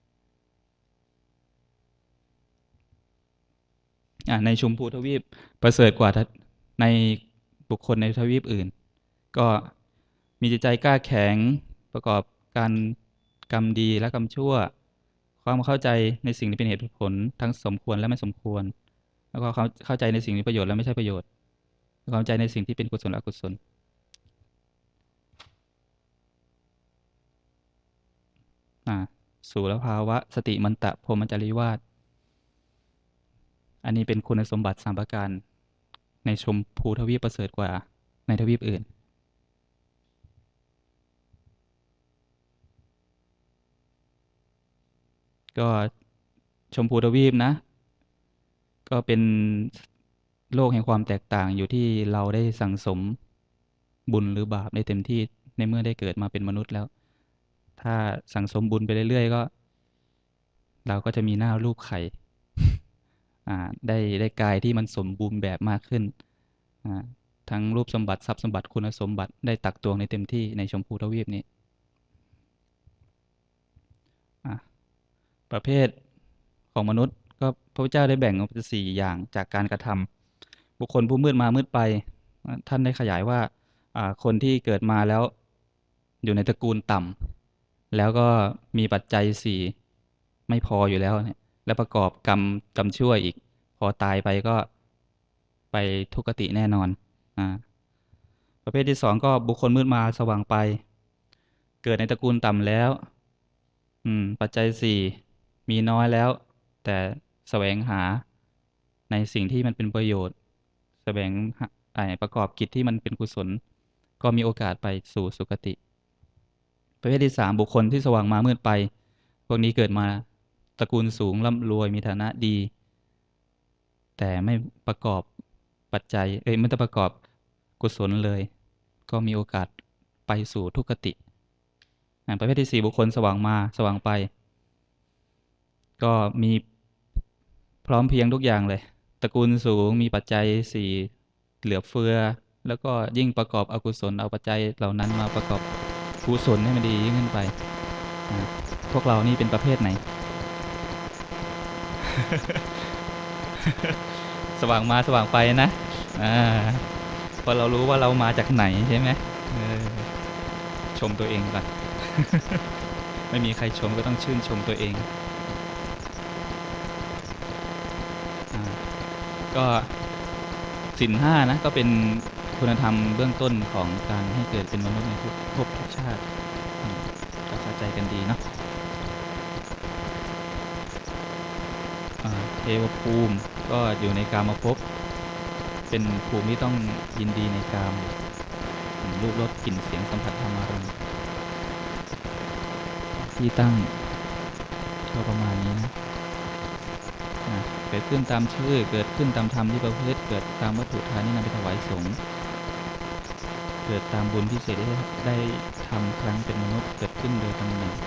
ในชมพูทวีปประเสริฐกว่าในบุคคลในทวีปอื่นก็มีจิตใจกล้าแข็งประกอบการกรรมดีและกรรมชั่วความเข้าใจในสิ่งที่เป็นเหตุผลทั้งสมควรและไม่สมควรแล้วก็เข้าใจในสิ่งที่ประโยชน์และไม่ใช่ประโยชน์ความใจในสิ่งที่เป็นกุศลและอกุศลสู่ลภาวะสติมันตะพรหมจาริวาสอันนี้เป็นคุณสมบัติ3 ประการในชมพูทวีปประเสริฐกว่าในทวีปอื่นก็ชมพูทวีปนะก็เป็นโลกแห่งความแตกต่างอยู่ที่เราได้สั่งสมบุญหรือบาปได้เต็มที่ในเมื่อได้เกิดมาเป็นมนุษย์แล้วถ้าสั่งสมบุญไปเรื่อยๆก็เราก็จะมีหน้ารูปไข่ได้กายที่มันสมบูรณ์แบบมากขึ้นทั้งรูปสมบัติทรัพย์สมบัติคุณสมบัติได้ตักตวงในเต็มที่ในชมพูทวีปนี้ประเภทของมนุษย์ก็ระพุทธเจ้าได้แบ่งออกเป็นสี่อย่างจากการกระทำบุคคลผู้มืดมามืดไปท่านได้ขยายว่าคนที่เกิดมาแล้วอยู่ในตระกูลต่ำแล้วก็มีปัจจัยสี่ไม่พออยู่แล้วเนี่ยแล้วประกอบกรรมชั่วอีกพอตายไปก็ไปทุกขติแน่นอนประเภทที่สองก็บุคคลมืดมาสว่างไปเกิดในตระกูลต่ำแล้วปัจจัยสี่มีน้อยแล้วแต่แสวงหาในสิ่งที่มันเป็นประโยชน์แสวงประกอบกิจที่มันเป็นกุศลก็มีโอกาสไปสู่สุคติประเภทที่สามบุคคลที่สว่างมามืดไปพวกนี้เกิดมาตระกูลสูงร่ำรวยมีฐานะดีแต่ไม่ประกอบปัจจัยไม่ได้ประกอบกุศลเลยก็มีโอกาสไปสู่ทุกขติประเภทที่สี่บุคคลสว่างมาสว่างไปก็มีพร้อมเพียงทุกอย่างเลยตระกูลสูงมีปัจจัยสี่เหลือเฟือแล้วก็ยิ่งประกอบอกุศลเอาปัจจัยเหล่านั้นมาประกอบกุศลให้มันดียิ่งขึ้นไปพวกเรานี่เป็นประเภทไหน สว่างมาสว่างไปนะพอเรารู้ว่าเรามาจากไหนใช่ไหมชมตัวเองก่อน ไม่มีใครชมก็ต้องชื่นชมตัวเองก็ศีลห้านะก็เป็นคุณธรรมเบื้องต้นของการให้เกิดเป็นมนุษย์ในทุกภพทุกชาติก็เข้าใจกันดีเนาะเทวภูมิก็อยู่ในกามภพเป็นภูมิที่ต้องยินดีในกามรูปรสกลิ่นเสียงสัมผัสธรรมารมณ์ที่ตั้งก็ประมาณนี้นะเกิดขึ้นตามชื่อเกิดขึ้นตามธรรมที่ประพฤติเกิดตามวัตถุทานที่นำไปถวายสงฆ์เกิดตามบุญพิเศษที่ได้ทำครั้งเป็นมนุษย์เกิดขึ้นโดยตำแหน่ง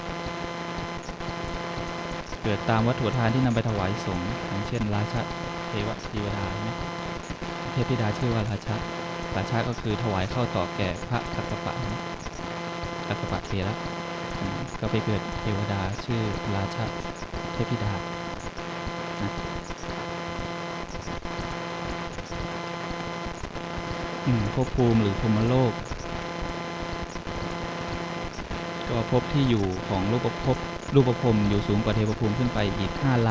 เกิดตามวัตถุทานที่นำไปถวายสงฆ์อย่างเช่นราชเทวดาเทพธิดาชื่อว่าราชก็คือถวายข้าวต่อแก่พระกัสสปะเถระก็ไปเกิดเทวดาชื่อราชเทพธิดาภพภูมิหรือพรหมโลกก็ภพที่อยู่ของรูปภพอยู่สูงกว่าเทวภูมิขึ้นไปอีก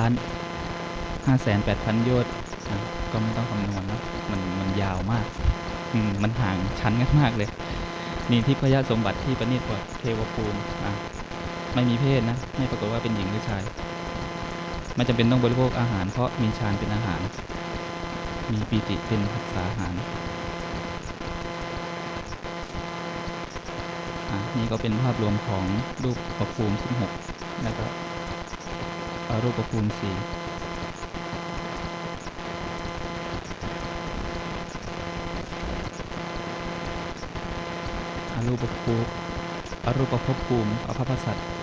5,508,000 โยชน์ก็ไม่ต้องคำนวณนะมันยาวมากมันห่างชั้นกันมากเลยนี่ที่พยาสมบัติที่ประณีตกว่าเทวภูมิไม่มีเพศนะไม่ปรากฏว่าเป็นหญิงหรือชายไม่จำเป็นต้องบริโภคอาหารเพราะมีฌานเป็นอาหารมีปีติเป็นภัสสาหารนี่ก็เป็นภาพรวมของรูปประภูมิ16แล้วก็รูปประภูมิ4อรูปภพภูมิอภัพพสัตว์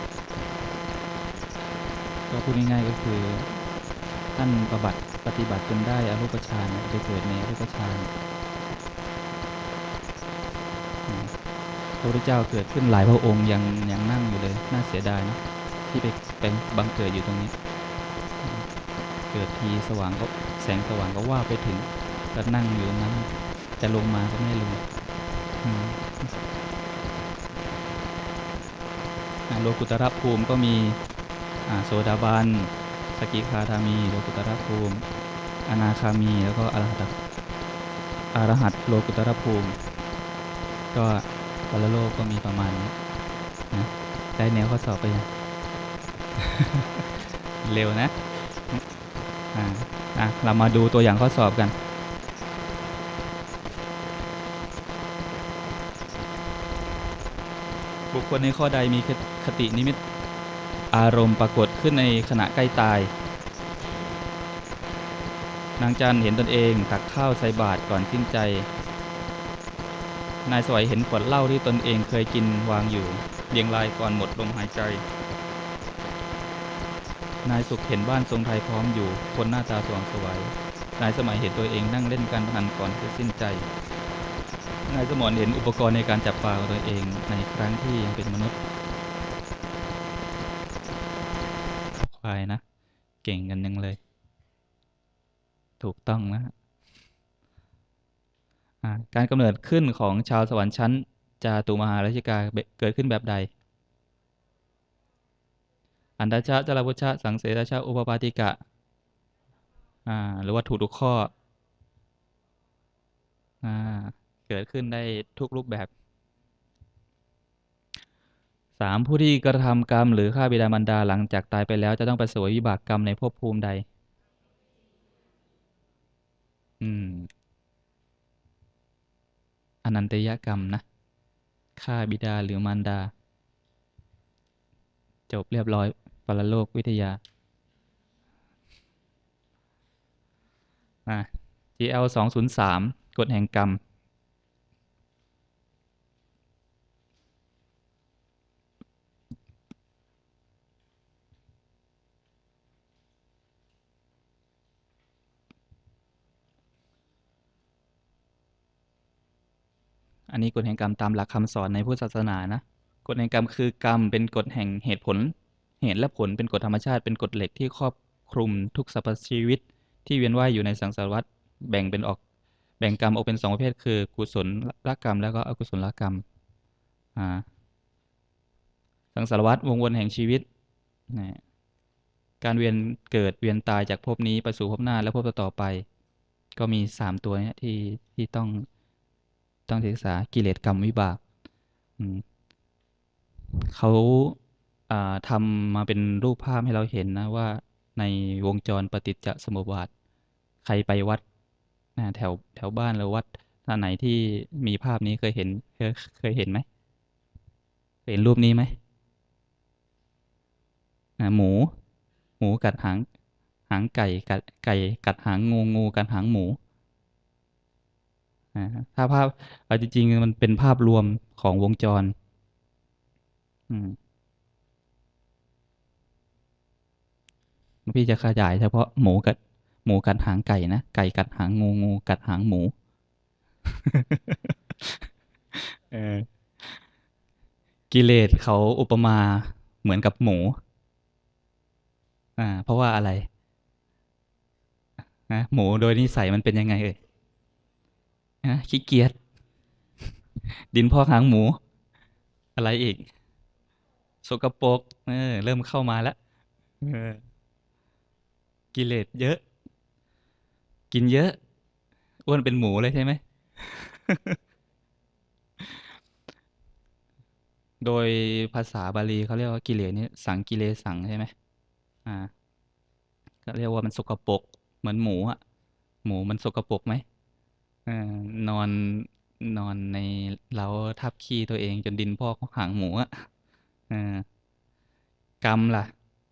ก็พูดง่ายๆก็คือท่านปฏิบัติจนได้อรูปฌานไปเกิดในอรูปฌานพระพุทธเจ้าเกิดขึ้นหลายพระองค์ยังนั่งอยู่เลยน่าเสียดายนะที่ไปเป็นบังเกิดอยู่ตรงนี้เกิดทีสว่างก็แสงสว่างก็ว่าไปถึงก็นั่งอยู่ตรงนั้นจะลงมาก็ไม่ลงโลกุตระภูมิก็มีโสดาบันสกิทาคามีโลกุตระภูมิอนาคามีแล้วก็อรหัตโลกุตระภูมิก็ปรโลกก็มีประมาณนี้นะได้แนวข้อสอบไปยัง เร็วนะเรามาดูตัวอย่างข้อสอบกันบุคคลในข้อใดมีคตินิมิตอารมณ์ปรากฏขึ้นในขณะใกล้ตายนางจันเห็นตนเองตักข้าวใส่บาตรก่อนสิ้นใจนายสวัยเห็นขวดเหล้าที่ตนเองเคยกินวางอยู่เรียงรายก่อนหมดลมหายใจนายสุขเห็นบ้านทรงไทยพร้อมอยู่คนหน้าตาสว่างไสวนายสมัยเห็นตัวเองนั่งเล่นการพนันก่อนจะสิ้นใจนายสมรเห็นอุปกรณ์ในการจับปลาของตัวเองในครั้งที่ยังเป็นมนุษย์ควายนะเก่งกันยังเลย ถูกต้องนะการกำเนิดขึ้นของชาวสวรรค์ชั้นจาตุมหาราชิกาเกิดขึ้นแบบใดอันดาชะจารวุชะสังเสรชะอุปปาติกะหรือว่าถูกทุกข้ออ่าเกิดขึ้นได้ทุกรูปแบบ3ผู้ที่กระทำกรรมหรือฆ่าบิดามารดาหลังจากตายไปแล้วจะต้องไปเสวยวิบากกรรมในภพภูมิใดอืมอนันตริยกรรมนะฆ่าบิดาหรือมารดาจบเรียบร้อยปรโลกวิทยาGL 203กฎแห่งกรรมอันนี้กฎแห่งกรรมตามหลักคำสอนในพุทธศาสนานะกฎแห่งกรรมคือกรรมเป็นกฎแห่งเหตุผลเหตุและผลเป็นกฎธรรมชาติเป็นกฎเหล็กที่ครอบคลุมทุกสรรพชีวิตที่เวียนว่ายอยู่ในสังสารวัฏแบ่งเป็นออกแบ่งกรรมออกเป็น2ประเภทคือกุศลกรรมแล้วก็อกุศลกรรมอ่าสังสารวัฏวงวนแห่งชีวิตนะการเวียนเกิดเวียนตายจากภพนี้ไปสู่ภพหน้าและภพต่อไปก็มี3ตัวเนี้ยที่ต้องศึกษากิเลสกรรมวิบากอืมเขาทำมาเป็นรูปภาพให้เราเห็นนะว่าในวงจรปฏิจจสมุปบาทใครไปวัดแถวบ้านหรือวัดท่าไหนที่มีภาพนี้เคยเห็นไหมเคยเห็นรูปนี้ไหมหมูหมูกัดหางไก่กัดหางงูกัดหางหมูถ้าภาพเอาจริงๆมันเป็นภาพรวมของวงจรอืมพี่จะขยายเฉพาะหมูกัดหางไก่นะไก่กัดหางงูกัดหางหมูเออกิเลสเขาอุปมาเหมือนกับหมูเพราะว่าอะไรหมูโดยนิสัยมันเป็นยังไงเอ่ยขี้เกียจดินพอกหางหมูอะไรอีกสกปรกเริ่มเข้ามาแล้วเออกิเลสเยอะกินเยอะอ้วนเป็นหมูเลยใช่ไหมโดยภาษาบาลีเขาเรียกว่ากิเลสนี่สังกิเลสังใช่ไหมอ่าก็เรียกว่ามันสกปรกเหมือนหมูอ่ะหมูมันสกปรกไหมเออนอนในเล้าทับขี้ตัวเองจนดินพอกหางหมูอ่ะเออกรรมล่ะ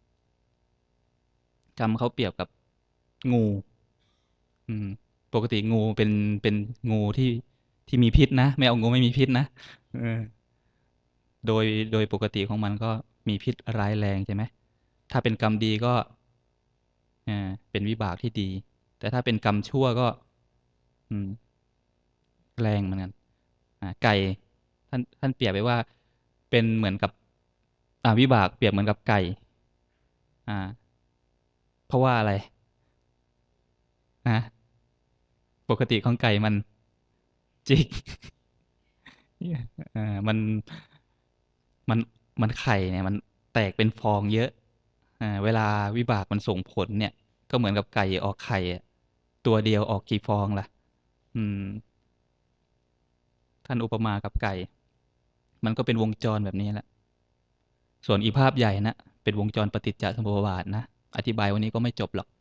กรรมเขาเปรียบกับงูอืมปกติงูเป็นงูที่มีพิษนะไม่เอางูไม่มีพิษนะเออโดยปกติของมันก็มีพิษร้ายแรงใช่ไหมถ้าเป็นกรรมดีก็เป็นวิบากที่ดีแต่ถ้าเป็นกรรมชั่วก็อืมแรงเหมือนกันไก่ท่านเปรียบไว้ว่าเป็นเหมือนกับวิบากเปรียบเหมือนกับไก่อ่าเพราะว่าอะไรนะปกติของไก่มันจิกมันมันมันไข่เนี่ยมันแตกเป็นฟองเยอะเวลาวิบากมันส่งผลเนี่ยก็เหมือนกับไก่ออกไข่อะตัวเดียวออกกี่ฟองล่ะอืมท่านอุปมากับไก่มันก็เป็นวงจรแบบนี้แหละส่วนอีภาพใหญ่นะเป็นวงจรปฏิจจสมุปบาทนะอธิบายวันนี้ก็ไม่จบหรอก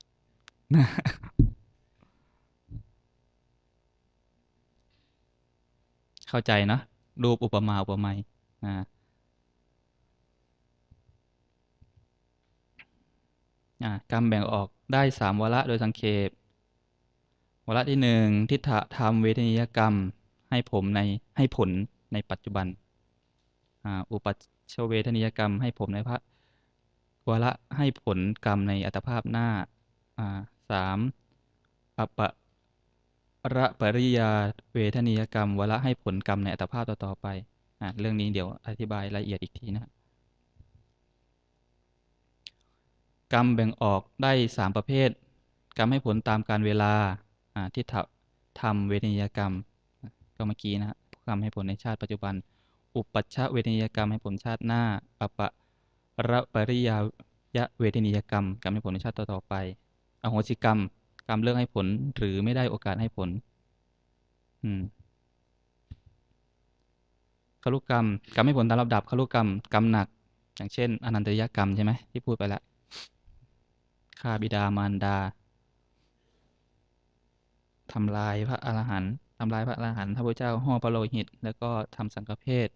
เข้าใจนะรูปอุปมาอุปไมยอ่ากรรมแบ่งออกได้3 วาระโดยสังเขปวาระที่1ทิฏฐธรรมเวทนิยกรรมให้ผลในปัจจุบันอุปัชชเวทนิยกรรมให้ผลในวาระให้ผลกรรมในอัตภาพหน้า3อประปริยาเวทนิยกรรมวาระให้ผลกรรมในอัตภาพต่อๆไปเรื่องนี้เดี๋ยวอธิบายละเอียดอีกทีนะกรรมแบ่งออกได้3ประเภทกรรมให้ผลตามกาลเวลาที่ทำเวทนิยกรรมก็เมื่อกี้นะกรรมให้ผลในชาติปัจจุบันอุปัชชเวทนิยกรรมให้ผลชาติหน้าอประปริยายเวทนิยกรรมกรรมให้ผลในชาติต่อไปอโหสิกรรมกรรมเลิกให้ผลหรือไม่ได้โอกาสให้ผลครุกรรมกรรมให้ผลตามลำดับครุกรรมกรรมหนักอย่างเช่นอนันตริยกรรมใช่ไหมที่พูดไปแล้วฆ่าบิดามารดาทำลายพระอรหันต์พระพุทธเจ้าห่อพระโลหิตแล้วก็ทำสังฆเพศ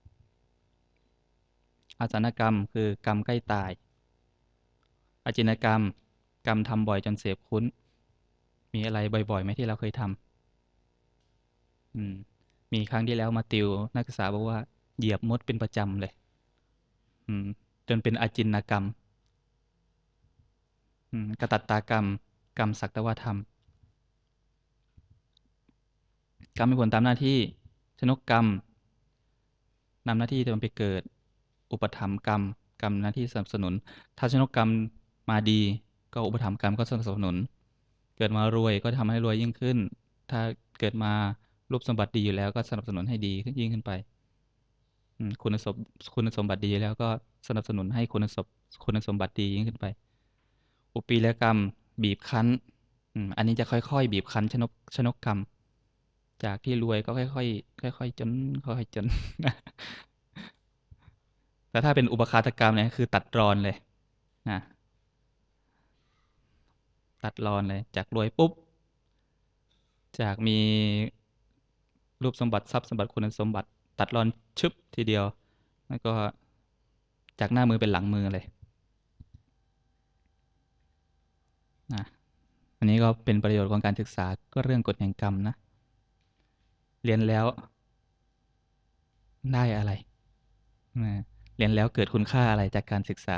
อาสนกรรมคือกรรมใกล้ตายอจินกรรมกรรมทำบ่อยจนเสพคุ้นมีอะไรบ่อยๆไหมที่เราเคยทำมีครั้งที่แล้วมาติวนักศึกษาบอกว่าเหยียบมดเป็นประจำเลยจนเป็นอจินกรรมกตัตตากรรมกรรมสักแต่ว่าทำกรรมมีผลตามหน้าที่ชนกกรรมนำหน้าที่จะไปเกิดอุปถัมภ์กรรมหน้าที่สนับสนุนถ้าชนกกรรมมาดีก็อุปถัมภ์กรรมก็สนับสนุนเกิดมารวยก็ทำให้รวยยิ่งขึ้นถ้าเกิดมารูปสมบัติดีอยู่แล้วก็สนับสนุนให้ดียิ่งขึ้นไปคุณสมบัติดีแล้วก็สนับสนุนให้คุณสมบัติดียิ่งขึ้นไปอุปีและกรรมบีบคั้นอันนี้จะค่อยๆบีบคั้นชนกกรรมจากที่รวยก็ค่อยๆค่อยๆจนค่อยๆจน แต่ถ้าเป็นอุปคาตกรรมเนี่ยคือตัดรอนเลยนะตัดรอนเลยจากรวยปุ๊บจากมีรูปสมบัติทรัพย์สมบัติคุณสมบัติตัดรอนชึบทีเดียวแล้วก็จากหน้ามือเป็นหลังมือเลยนะอันนี้ก็เป็นประโยชน์ของการศึกษาก็เรื่องกฎแห่งกรรมนะเรียนแล้วได้อะไรเรียนแล้วเกิดคุณค่าอะไรจากการศึกษา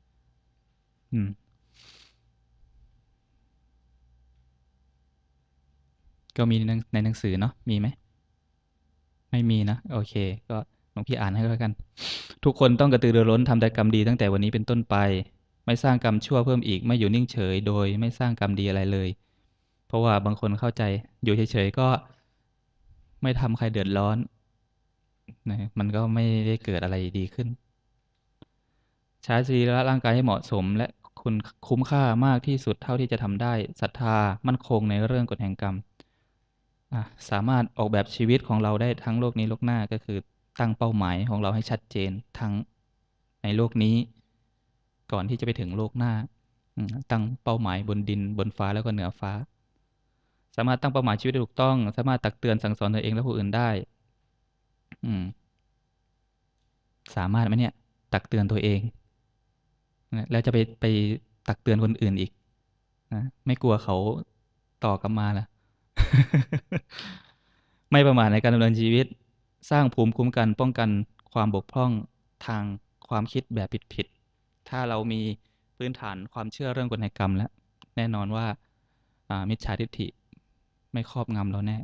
ก็มีในหนังสือเนาะมีไหมไม่มีนะโอเคก็หลวงพี่อ่านให้แล้วกันทุกคนต้องกระตือรือร้นทำแต่กรรมดีตั้งแต่วันนี้เป็นต้นไปไม่สร้างกรรมชั่วเพิ่มอีกไม่อยู่นิ่งเฉยโดยไม่สร้างกรรมดีอะไรเลยเพราะว่าบางคนเข้าใจอยู่เฉยๆก็ไม่ทำใครเดือดร้อนนะมันก็ไม่ได้เกิดอะไรดีขึ้นใช้สรีระร่างกายให้เหมาะสมและคุณคุ้มค่ามากที่สุดเท่าที่จะทำได้ศรัทธามั่นคงในเรื่องกฎแห่งกรรมสามารถออกแบบชีวิตของเราได้ทั้งโลกนี้โลกหน้าก็คือตั้งเป้าหมายของเราให้ชัดเจนทั้งในโลกนี้ก่อนที่จะไปถึงโลกหน้าตั้งเป้าหมายบนดินบนฟ้าแล้วก็เหนือฟ้าสามารถตั้งเป้าหมายชีวิตได้ถูกต้องสามารถตักเตือนสั่งสอนตัวเองและผู้อื่นได้สามารถไหมเนี่ยตักเตือนตัวเองแล้วจะไปตักเตือนคนอื่นอีกนะไม่กลัวเขาต่อกลับมาล่ะ ไม่ประมาทในการดำเนินชีวิตสร้างภูมิคุ้มกันป้องกันความบกพร่องทางความคิดแบบผิดๆถ้าเรามีพื้นฐานความเชื่อเรื่องกฎแห่งกรรมแล้วแน่นอนว่ามิจฉาทิฏฐิไม่ครอบงำเราแน่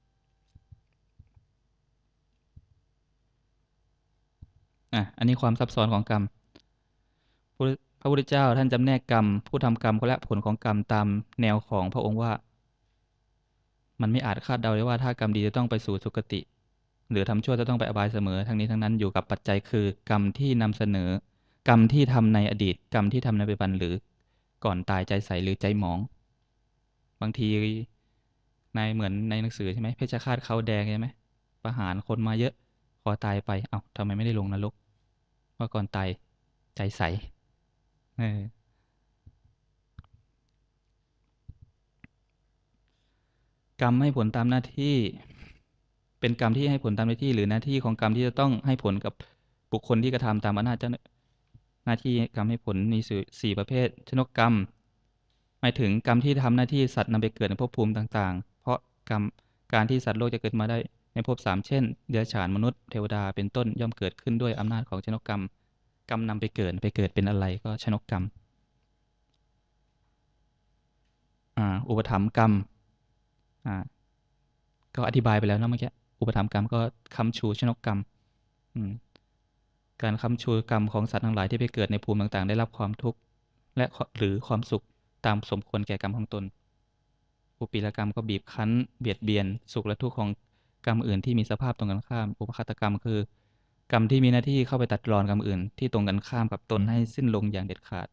อันนี้ความซับซ้อนของกรรมพระพุทธเจ้าท่านจำแนกกรรมผู้ทำกรรมและผลของกรรมตามแนวของพระองค์ว่ามันไม่อาจคาดเดาได้ว่าถ้ากรรมดีจะต้องไปสู่สุคติหรือทำชั่วจะต้องไปอบายเสมอทั้งนี้ทั้งนั้นอยู่กับปัจจัยคือกรรมที่นำเสนอกรรมที่ทำในอดีตกรรมที่ทำในปัจจุบันหรือก่อนตายใจใสหรือใจหมองบางทีเหมือนในหนังสือใช่ไหมเพชฌฆาตเขาแดงใช่ไหมประหารคนมาเยอะพอตายไปเอ้าทำไมไม่ได้ลงนรกเพราะก่อนตายใจใสเออกรรมให้ผลตามหน้าที่เป็นกรรมที่ให้ผลตามหน้าที่หรือหน้าที่ของกรรมที่จะต้องให้ผลกับบุคคลที่กระทำตามอำนาจเจ้าหน้าที่กรรมให้ผลมีสี่ประเภทชนกกรรมหมายถึงกรรมที่ทำหน้าที่สัตว์นำไปเกิดในภพภูมิต่างๆเพราะกรรมการที่สัตว์โลกจะเกิดมาได้ในภพสามเช่นเดรัจฉานมนุษย์เทวดาเป็นต้นย่อมเกิดขึ้นด้วยอำนาจของชนกกรรมกรรมนำไปเกิดเป็นอะไรก็ชนกกรรมอุปถัมภ์กรรมอ่าก็อธิบายไปแล้วนะเมื่อกี้อุปถัมภ์กรรมก็ค้ำชูชนกกรรมการค้ำชูกรรมของสัตว์ทั้งหลายที่ไปเกิดในภูมิต่างๆได้รับความทุกข์และหรือความสุขตามสมควรแก่กรรมของตนอุปิลกรรมก็บีบคั้นเบียดเบียนสุขและทุกข์ของกรรมอื่นที่มีสภาพตรงกันข้ามอุปฆาตกรรมคือกรรมที่มีหน้าที่เข้าไปตัดรอนกรรมอื่นที่ตรงกันข้ามกับตนให้สิ้นลงอย่างเด็ดขาด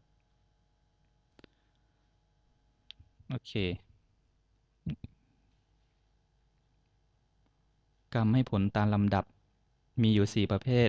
โอเคกรรมให้ผลตามลำดับมีอยู่4ประเภท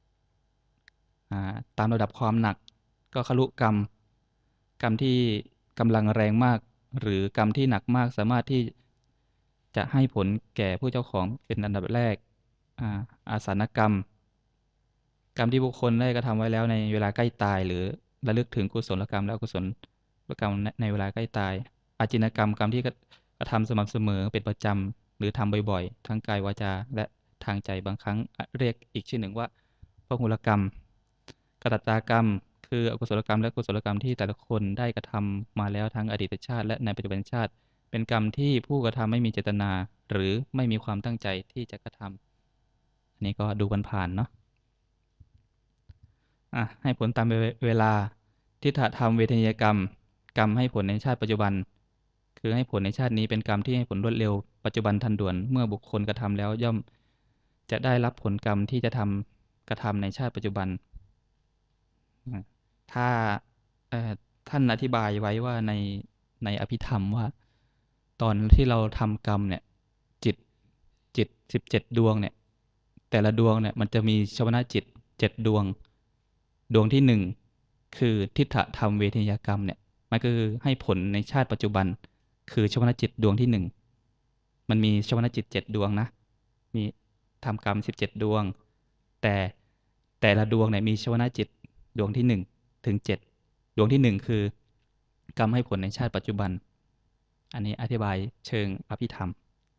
ตามระดับความหนักก็ครุกรรมกรรมที่กำลังแรงมากหรือกรรมที่หนักมากสามารถที่จะให้ผลแก่ผู้เจ้าของเป็นอันดับแรกอาสานกรรมกรรมที่บุคคลได้กระทำไว้แล้วในเวลาใกล้ตายหรือระลึกถึงกุศลกรรมและอกุศลกรรมในเวลาใกล้ตายอาจินกรรมกรรมที่กระทำสม่ำเสมอเป็นประจำหรือทำบ่อยๆทั้งกายวาจาและทางใจบางครั้งเรียกอีกชื่อหนึ่งว่าพหุลกรรมกตัตตากรรมคืออกุศลกรรมและกุศลกรรมที่แต่ละคนได้กระทำมาแล้วทั้งอดีตชาติและในปัจจุบันชาติเป็นกรรมที่ผู้กระทำไม่มีเจตนาหรือไม่มีความตั้งใจที่จะกระทำอันนี้ก็ดูผ่านๆเนาะให้ผลตามเวลาทิฏฐธรรมเวทนียกรรมกรรมให้ผลในชาติปัจจุบันคือให้ผลในชาตินี้เป็นกรรมที่ให้ผลรวดเร็วปัจจุบันทันด่วนเมื่อบุคคลกระทำแล้วย่อมจะได้รับผลกรรมที่จะกระทำในชาติปัจจุบันถ้าท่านอธิบายไว้ว่าในอภิธรรมว่าตอนที่เราทำกรรมเนี่ยจิต17ดวงเนี่ยแต่ละดวงเนี่ยมันจะมีชวนะจิต7ดวงดวงที่1คือทิฏฐธรรมเวทนียกรรมเนี่ยมันคือให้ผลในชาติปัจจุบันคือชวนะจิตดวงที่1มันมีชวนะจิต7ดวงนะมีทำกรรม17ดวงแต่แต่ละดวงเนี่ยมีชวนะจิตดวงที่1ถึง7ดวงที่1คือกรรมให้ผลในชาติปัจจุบันอันนี้อธิบายเชิงอภิธรรม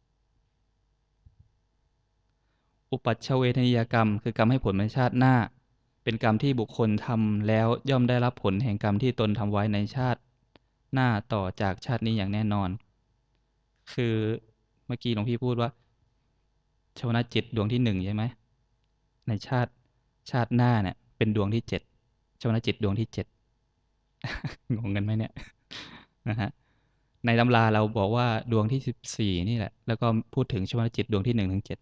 อุปัชฌเวทนียกรรมคือกรรมให้ผลในชาติหน้าเป็นกรรมที่บุคคลทำแล้วย่อมได้รับผลแห่งกรรมที่ตนทำไว้ในชาติหน้าต่อจากชาตินี้อย่างแน่นอนคือเมื่อกี้หลวงพี่พูดว่าชวนะจิตดวงที่1ใช่ไหมในชาติหน้าเนี่ยเป็นดวงที่7ชวนะจิตดวงที่7งงกันไหมเนี่ยนะฮะในตำราเราบอกว่าดวงที่14นี่แหละแล้วก็พูดถึงชวนะจิตดวงที่1ถึง7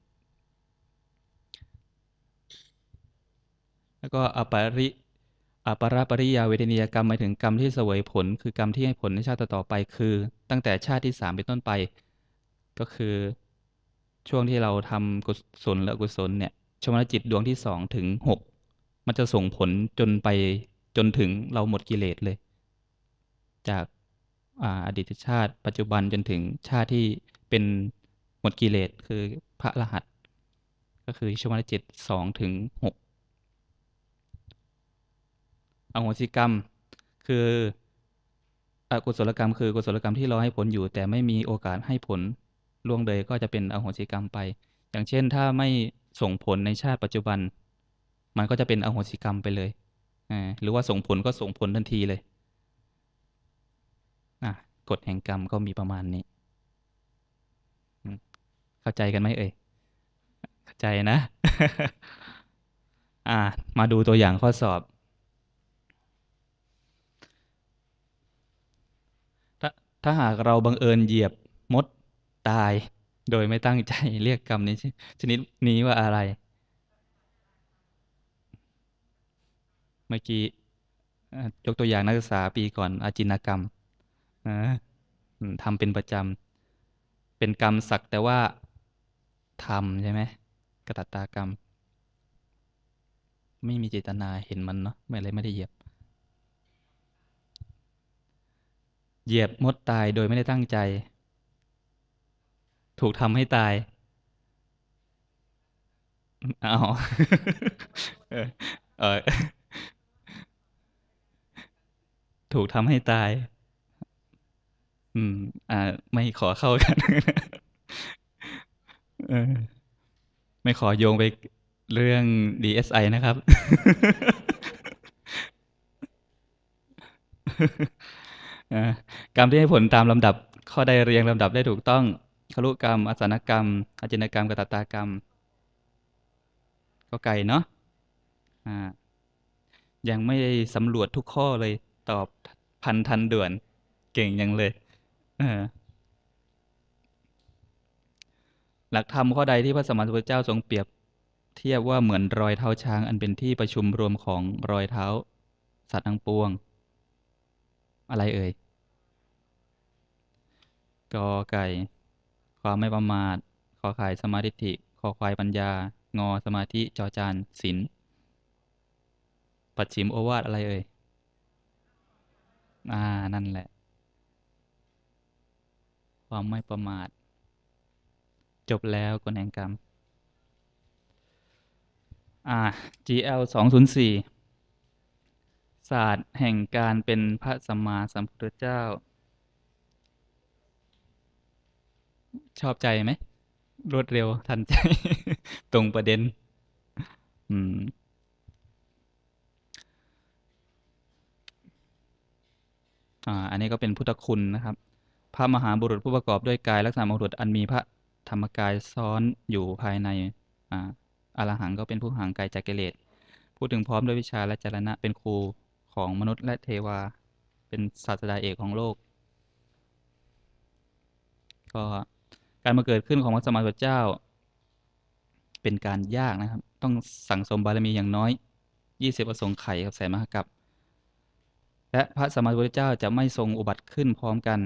แล้วก็อปราปริยาเวทนียกรรมหมายถึงกรรมที่เสวยผลคือกรรมที่ให้ผลในชาติต่อไปคือตั้งแต่ชาติที่3เป็นต้นไปก็คือช่วงที่เราทำกุศลและอกุศลเนี่ยชวนะจิตดวงที่2ถึง6มันจะส่งผลจนถึงเราหมดกิเลสเลยจากอดีตชาติปัจจุบันจนถึงชาติที่เป็นหมดกิเลสคือพระอรหันต์ก็คือชวนะจิต2ถึง6อโหสิกรรมคืออกุศลกรรมคือกุศลกรรมที่รอให้ผลอยู่แต่ไม่มีโอกาสให้ผลล่วงเลยก็จะเป็นอโหสิกรรมไปอย่างเช่นถ้าไม่ส่งผลในชาติปัจจุบันมันก็จะเป็นอโหสิกรรมไปเลยหรือว่าส่งผลก็ส่งผลทันทีเลยกฎแห่งกรรมก็มีประมาณนี้เข้าใจกันไหมเอ่ยเข้าใจนะ มาดูตัวอย่างข้อสอบถ้าหากเราบังเอิญเหยียบมดตายโดยไม่ตั้งใจเรียกกรรมนี้ชนิดนี้ว่าอะไรเมื่อกี้ยกตัวอย่างนักศึกษาปีก่อนอาจินกรรมนะทำเป็นประจำเป็นกรรมสักแต่ว่าทำใช่ไหมกตัตตากรรมไม่มีเจตนาเห็นมันเนาะไม่ได้เหยียบมดตายโดยไม่ได้ตั้งใจถูกทำให้ตายอ้าวเออเออถูกทำให้ตายอืมไม่ขอเข้ากันเออไม่ขอโยงไปเรื่อง DSI นะครับกรรมที่ให้ผลตามลำดับข้อใดเรียงลำดับได้ถูกต้องครุกรรมอสานกรรมอจินกรรมกตัตตากรรมก็ไก่เนาะอ่ายังไม่ได้สำรวจทุกข้อเลยตอบพันทันด่วนเก่งยังเลยเออหลักธรรมข้อใดที่พระสัมมาสัมพุทธเจ้าทรงเปรียบเทียบว่าเหมือนรอยเท้าช้างอันเป็นที่ประชุมรวมของรอยเท้าสัตว์ทั้งปวงอะไรเอ่ยกอไก่ความไม่ประมาทขอไข่สมาธิิคอควายปัญญางอสมาธิจอจานศีลปัจฉิมโอวาทอะไรเอ่ยนั่นแหละความไม่ประมาทจบแล้วกฎแห่งกรรมGL 204ศาสตร์แห่งการเป็นพระสัมมาสัมพุทธเจ้าชอบใจไหมรวดเร็วทันใจตรงประเด็นอืมอันนี้ก็เป็นพุทธคุณนะครับพระมหาบุรุษผู้ประกอบด้วยกายลักษณะมบุรุษอันมีพระธรรมกายซ้อนอยู่ภายในอรหังก็เป็นผู้ห่างไกลจากกิเลสพูดถึงพร้อมด้วยวิชาและจรณะเป็นครูของมนุษย์และเทวาเป็นศาสดาเอกของโลกก็การมาเกิดขึ้นของพระสัมมาสัมพุทธเจ้าเป็นการยากนะครับต้องสั่งสมบารมีอย่างน้อย20อสงไขยกับแสนมหากัปและพระสัมมาสัมพุทธเจ้าจะไม่ทรงอุบัติขึ้นพร้อมกัน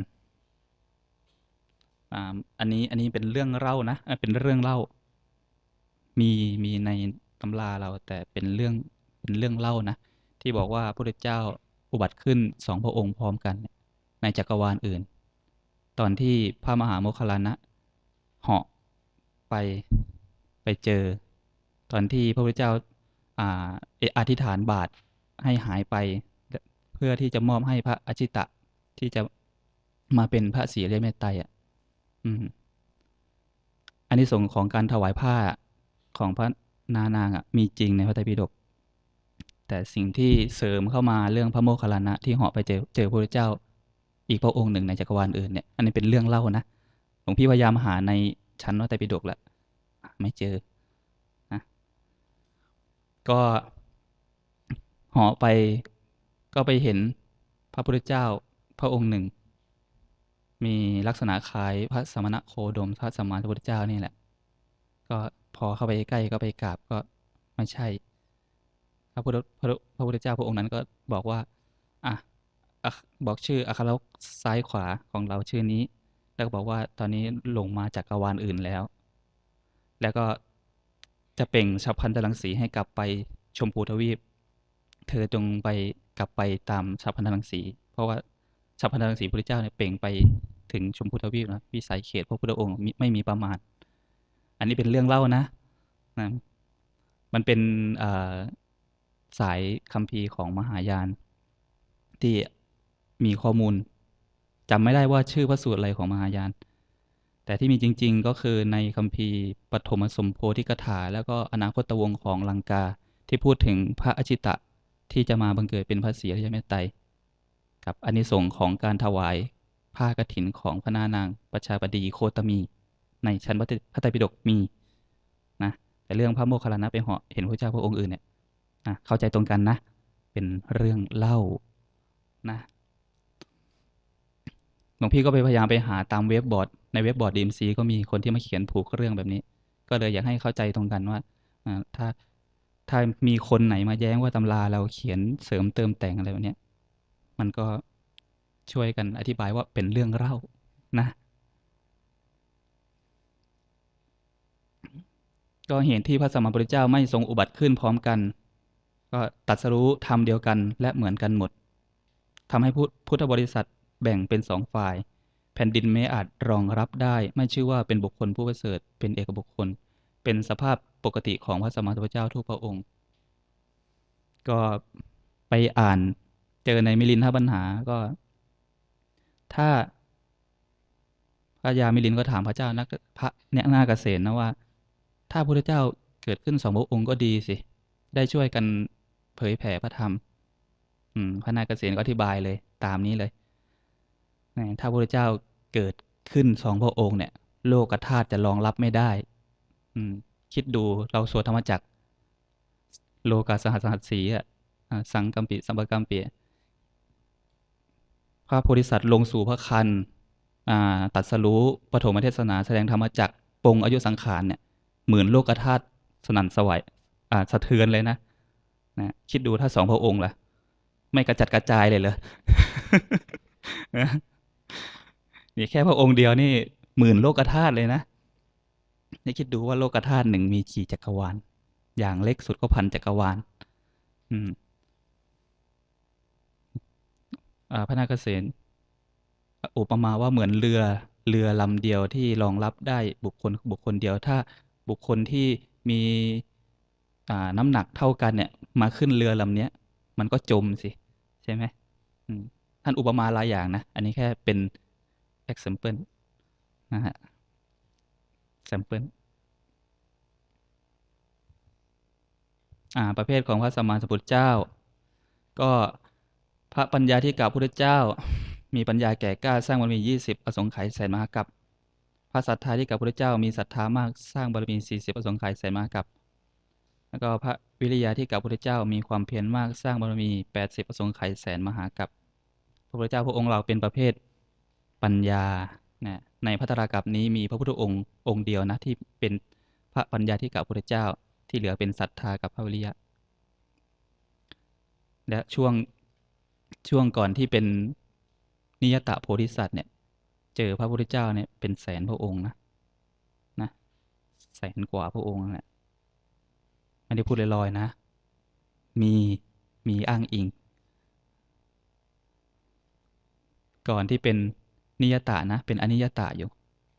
อันนี้เป็นเรื่องเล่านะเป็นเรื่องเล่ามีในตำราเราแต่เป็นเรื่องเล่านะที่บอกว่าพระพุทธเจ้าอุบัติขึ้น2พระองค์พร้อมกันในจักรวาลอื่นตอนที่พระมหาโมคคัลลานะเหาะไปเจอตอนที่พระพุทธเจ้าอธิษฐานบาตรให้หายไปเพื่อที่จะมอบให้พระอชิตะที่จะมาเป็นพระศรีอริยเมตไตรอืมอานิสงส์ของการถวายผ้าของพระนางมีจริงในพระไตรปิฎกแต่สิ่งที่เสริมเข้ามาเรื่องพระโมคคัลลานะที่เหาะไปเจอพระพุทธเจ้าอีกพระองค์หนึ่งในจักรวาลอื่นเนี่ยอันนี้เป็นเรื่องเล่านะหลวงพี่พยายามหาในชั้นพระไตรปิฎกแล้วไม่เจอนะก็เหาะไปก็ไปเห็นพระพุทธเจ้าพระองค์หนึ่งมีลักษณะคล้ายพระสมณโคดมพระสัมมาสัมพุทธเจ้านี่แหละก็พอเข้าไปใกล้ก็ไปกราบก็ไม่ใช่ พระพุทธเจ้าพระองค์นั้นก็บอกว่าอ่ะอะบอกชื่ออัครซ้ายขวาของเราชื่อนี้แล้วก็บอกว่าตอนนี้หลงมาจากจักรวาลอื่นแล้วแล้วก็จะเปล่งฉัพพันตรังสีให้กลับไปชมพูทวีปเธอจงไปกลับไปตามฉัพพันตรังสีเพราะว่าฉัพพันตรังสีพระพุทธเจ้าเนี่ยเปล่งไปถึงชมพูทวีปนะวิสัยเขตพระพุทธองค์ไม่มีประมาณอันนี้เป็นเรื่องเล่านะมันเป็นสายคัมภีร์ของมหายานที่มีข้อมูลจำไม่ได้ว่าชื่อพระสูตรอะไรของมหายานแต่ที่มีจริงๆก็คือในคัมภีร์ปฐมสมโพธิกถาแล้วก็อนาคตวงศ์ของลังกาที่พูดถึงพระอชิตะที่จะมาบังเกิดเป็นพระศรีอริยเมตไตรกับอานิสงส์ของการถวายผ้ากฐินของพระนางประชาบดีโคตมีในชั้นพระไตรปิฎกมีนะแต่เรื่องพระโมคคัลลานะไปเหาะเห็นพระเจ้าพระองค์อื่นเนี่ยเข้าใจตรงกันนะเป็นเรื่องเล่านะหลวงพี่ก็ไปพยายามไปหาตามเว็บบอร์ดในเว็บบอร์ด DMC ก็มีคนที่มาเขียนผูกเรื่องแบบนี้ก็เลยอยากให้เข้าใจตรงกันว่าถ้ามีคนไหนมาแย้งว่าตำราเราเขียนเสริมเติมแต่งอะไรแบบนี้มันก็ช่วยกันอธิบายว่าเป็นเรื่องเล่านะก็เห็นที่พระสัมมาสัมพุทธเจ้าไม่ทรงอุบัติขึ้นพร้อมกันก็ตรัสรู้ธรรมเดียวกันและเหมือนกันหมดทำให้พุทธบริษัทแบ่งเป็น2ฝ่ายแผ่นดินไม่อาจรองรับได้ไม่ชื่อว่าเป็นบุคคลผู้ประเสริฐเป็นเอกบุคคลเป็นสภาพปกติของพระสัมมาสัมพุทธเจ้าทุกพระองค์ก็ไปอ่านเจอในมิลินทปัญหาก็ถ้าพระยามิลินก็ถามพระเจ้าพระเนี่ยนาคเษนนะว่าถ้าพระพุทธเจ้าเกิดขึ้น2พระองค์ก็ดีสิได้ช่วยกันเผยแผ่พระธรรมพระนาคเษนก็อธิบายเลยตามนี้เลยถ้าพระพุทธเจ้าเกิดขึ้น2พระองค์เนี่ยโลกธาตุจะรองรับไม่ได้คิดดูเราสวดธรรมจักรโลกาสหัสสีสังกัมปิสัมปกัมปิพระโพธิสัตว์ลงสู่พระครรภ์ตรัสรู้ปฐมเทศนาแสดงธรรมจักรปลงอายุสังขารเนี่ยหมื่นโลกธาตุสนั่นสวัยสะเทือนเลยนะคิดดูถ้าสองพระองค์ล่ะไม่กระจัดกระจายเลยเหรอ นี่แค่พระองค์เดียวนี่หมื่นโลกธาตุเลยนะนี่คิดดูว่าโลกธาตุหนึ่งมีกี่จักรวาลอย่างเล็กสุดก็พันจักรวาลอืมพระนาคเษนอุปมาว่าเหมือนเรือลำเดียวที่รองรับได้บุคคลเดียวถ้าบุคคลที่มีน้ำหนักเท่ากันเนี่ยมาขึ้นเรือลำเนี้ยมันก็จมสิใช่ไหมอืมท่านอุปมาหลายอย่างนะอันนี้แค่เป็น example นะฮะ sample ประเภทของพระสัมมาสัมพุทธเจ้าก็พระปัญญาธิกะพุทธเจ้ามีปัญญาแก่กล้าสร้างบารมี20อสงไขยแสนมหากัปพระศรัทธาธิกะพุทธเจ้ามีศรัทธามากสร้างบารมี40อสงไขยแสนมหากัปแล้วก็พระวิริยะธิกะพุทธเจ้ามีความเพียรมากสร้างบารมี80อสงไขยแสนมหากัปพระพุทธเจ้าพระองค์เราเป็นประเภทปัญญานะในภัตตรากัปนี้มีพระพุทธองค์เดียวนะที่เป็นพระปัญญาธิกะพุทธเจ้าที่เหลือเป็นศรัทธากับพระวิริยะและช่วงก่อนที่เป็นนิยตโพธิสัตว์เนี่ยเจอพระพุทธเจ้าเนี่ยเป็นแสนพระองค์นะแสนกว่าพระองค์นั่นแหละไม่ได้พูดลอยๆนะมีมีอ้างอิงก่อนที่เป็นนิยตนะเป็นอนิยตอยู่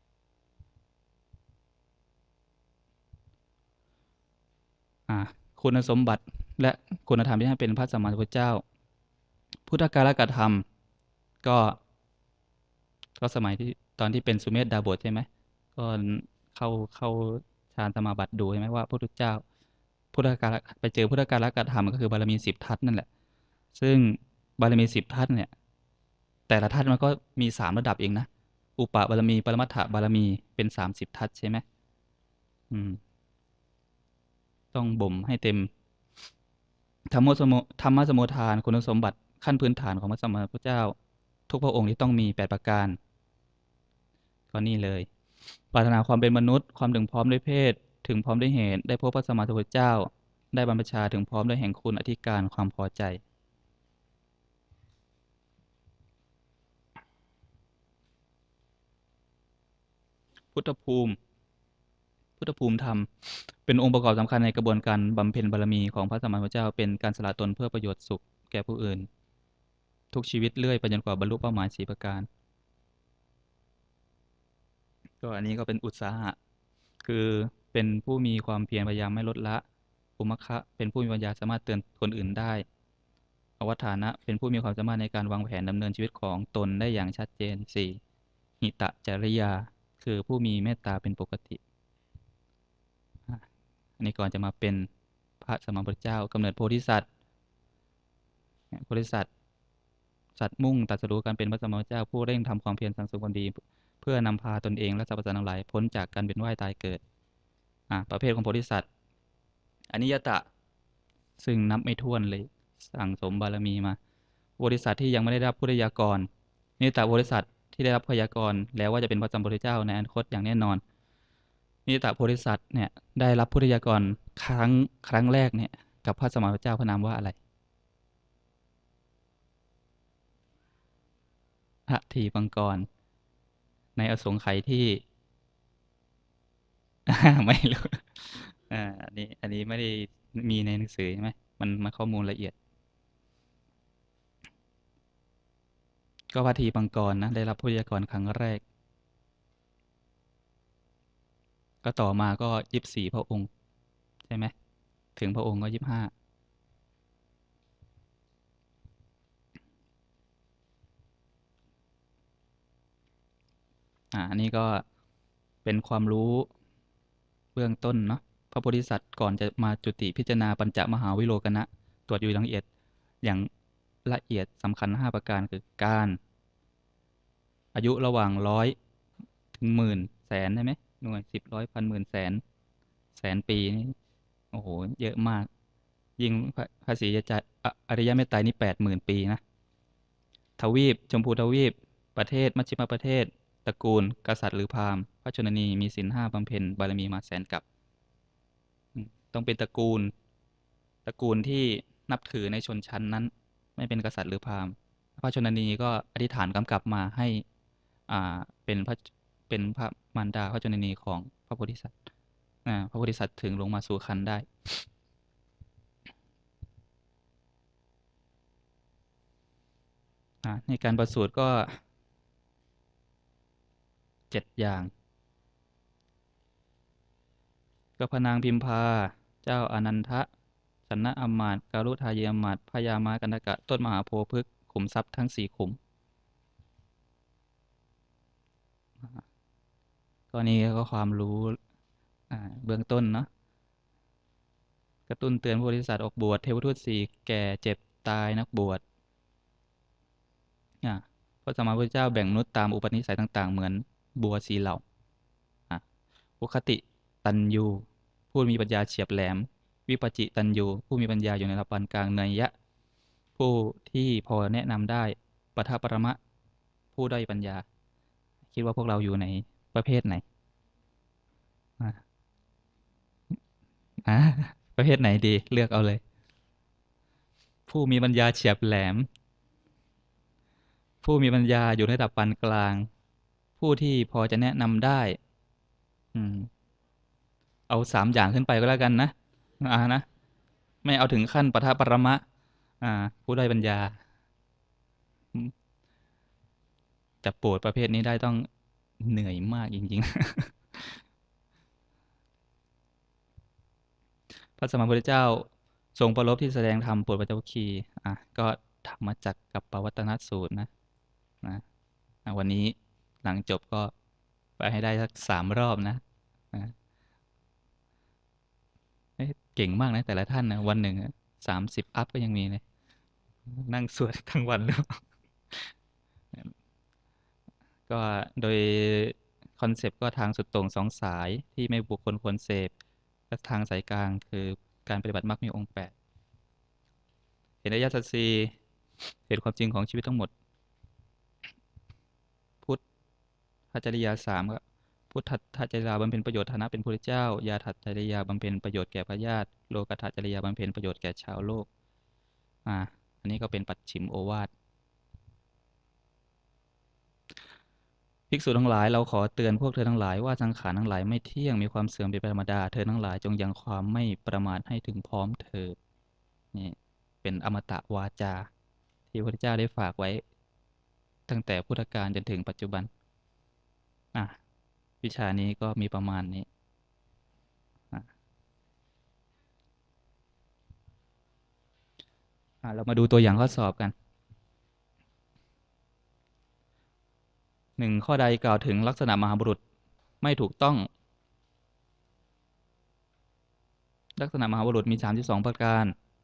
คุณสมบัติและคุณธรรมที่ให้เป็นพระสัมมาสัมพุทธเจ้าพุทธกาลกธรรมก็สมัยที่ตอนที่เป็นสุเมธดาบทใช่ไหมก็เข้าฌานสมาบัติดูใช่ไหมว่าพระพุทธเจ้าพุทธกาลไปเจอพุทธกาลกธรรมก็คือบารมี10ทัศนั่นแหละซึ่งบารมี10ทัศเนี่ยแต่ละทัศมันก็มี3ระดับเองนะอุปบารมีปรมัตถบารมีเป็น30ทัศใช่ไหมอืมต้องบ่มให้เต็มธรรมสมุทฐานคุณสมบัติขั้นพื้นฐานของพระสัมมาสัมพุทธเจ้าทุกพระองค์ที่ต้องมี8ประการก็นี่เลยปรารถนาความเป็นมนุษย์ความถึงพร้อมด้วยเพศถึงพร้อมด้วยเหตุได้พบพระสัมมาสัมพุทธเจ้าได้บรรพชาถึงพร้อมด้วยแห่งคุณอธิการความพอใจพุทธภูมิธรรมเป็นองค์ประกอบสำคัญในกระบวนการบำเพ็ญบารมีของพระสัมมาสัมพุทธเจ้าเป็นการสละตนเพื่อประโยชน์สุขแก่ผู้อื่นทุกชีวิตเรื่อยไปจนกว่าบรรลุเป้าหมาย4ประการก็อันนี้ก็เป็นอุตสาหะคือเป็นผู้มีความเพียรพยายามไม่ลดละอุมัคคะเป็นผู้มีปัญญาสามารถเตือนคนอื่นได้อวัฏฐานะเป็นผู้มีความสามารถในการวางแผนดำเนินชีวิตของตนได้อย่างชัดเจน4หิตะจริยาคือผู้มีเมตตาเป็นปกติอันนี้ก่อนจะมาเป็นพระสัมมาสัมพุทธเจ้ากำเนิดโพธิสัตว์โพธิสัตว์สัตว์มุ่งตรัสรู้การเป็นพระสัมมาสัมพุทธเจ้าผู้เร่งทำความเพียรสร้างสมความดีเพื่อนำพาตนเองและสรรพสัตว์ทั้งหลายพ้นจากการเวียนว่ายตายเกิดประเภทของโพธิสัตว์อนิยตะซึ่งนับไม่ถ้วนเลยสั่งสมบารมีมาโพธิสัตว์ที่ยังไม่ได้รับพุทธยากรนิยตะโพธิสัตว์ที่ได้รับพยากรณ์แล้วว่าจะเป็นพระสัมมาสัมพุทธเจ้าในอนาคตอย่างแน่นอนนิยตะโพธิสัตว์เนี่ยได้รับพุทธยากรครั้งแรกเนี่ยกับพระสัมมาสัมพุทธเจ้าพระนามว่าอะไรพระทีปังกรในอสงไขยที่ ไม่รู้อันนี้ไม่ได้มีในหนังสือใช่ไหมมันข้อมูลละเอียดก็พระทีปังกรนะได้รับพุทธยากรครั้งแรกก็ต่อมาก็24พระองค์ใช่ไหมถึงพระองค์ก็25อันนี้ก็เป็นความรู้เบื้องต้นเนาะพระโพธิสัตว์ก่อนจะมาจุติพิจารณาปัญจมหาวิโลกนะตรวจอยู่อย่างละเอียดสำคัญ5ประการคือการอายุระหว่าง100 ถึง 10,000 แสนได้ไหมหน่วย10ร้อยพันหมื่นแสนปีนี่โอ้โหเยอะมากยิ่งพระศรีจะอริยเมตไตรนี่80,000 ปีนะทวีปชมพูทวีปประเทศมัชฌิมประเทศตระกูลกษัตริย์หรือพราหมณ์พระชนนีมีศีล5บำเพ็ญบารมีมาแสนกับต้องเป็นตระกูลที่นับถือในชนชั้นนั้นไม่เป็นกษัตริย์หรือพราหมณ์พระชนนีก็อธิษฐานกำกับมาให้อ่าเป็นพระมารดาพระชนนีของพระโพธิสัตว์พระโพธิสัตว์ถึงลงมาสู่คันได้ในการประสูติก็7อย่างก็พระนางพิมพาเจ้าอนันทะชนะอมาตย์การุทายอมาตย์พญาม้ากันทกะต้นมหาโพธิ์พฤกษ์ขุมทรัพย์ทั้ง4ขุมก็นี้ก็ความรู้เบื้องต้นเนาะกระตุ้นเตือนผู้บริษัทออกบวชเทวทูต4แก่เจ็บตายนักบวชพระสัมมาสัมพุทธเจ้าแบ่งมนุษย์ตามอุปนิสัยต่างๆเหมือนบัว4เหล่าอุคติตัญญูผู้มีปัญญาเฉียบแหลมวิปัจจิตัญญูผู้มีปัญญาอยู่ในระดับปานกลางเนยยะผู้ที่พอแนะนำได้ปัทภปรมะผู้ด้อยปัญญาคิดว่าพวกเราอยู่ในประเภทไหนประเภทไหนดีเลือกเอาเลยผู้มีปัญญาเฉียบแหลมผู้มีปัญญาอยู่ในระดับปานกลางผู้ที่พอจะแนะนำได้เอา3อย่างขึ้นไปก็แล้วกันนะนะไม่เอาถึงขั้นปัทภปรมะผู้ด้อยปัญญาจะโปรดประเภทนี้ได้ต้องเหนื่อยมากจริงๆพระสัมมาสัมพุทธเจ้าทรงประลบที่แสดงธรรมโปรดพระเจ้าคีก็ธรรมจักรกับปวัตตนสูตรนะวันนี้หลังจบก็ไปให้ได้สัก3 รอบนะเก่งมากนะแต่ละท่านนะวันหนึ่ง30 อัพก็ยังมีเลยนั่งสวดทั้งวันแล้วก็โดยคอนเซปต์ก็ทางสุดโต่ง2 สายที่ไม่บุคคลควรเสพและทางสายกลางคือการปฏิบัติมรรคมีองค์8เห็นอริยสัจสี่เห็นความจริงของชีวิตทั้งหมดพุทธจริยา3ก็พุทธจริยาบำเพ็ญประโยชน์ฐานะเป็นพระพุทธเจ้ายาถัจริยาบำเพ็ญประโยชน์แก่พระญาติโลกัตถจริยาบำเพ็ญประโยชน์แก่ชาวโลกอันนี้ก็เป็นปัจฉิมโอวาทภิกษุทั้งหลายเราขอเตือนพวกเธอทั้งหลายว่าสังขารทั้งหลายไม่เที่ยงมีความเสื่อมเป็นธรรมดาเธอทั้งหลายจงยังความไม่ประมาทให้ถึงพร้อมเถิดนี่เป็นอมตะวาจาที่พระพุทธเจ้าได้ฝากไว้ตั้งแต่พุทธกาลจนถึงปัจจุบันวิชานี้ก็มีประมาณนี้เรามาดูตัวอย่างข้อสอบกัน1ข้อใดกล่าวถึงลักษณะมหาบุรุษไม่ถูกต้องลักษณะมหาบุรุษมี32ประการ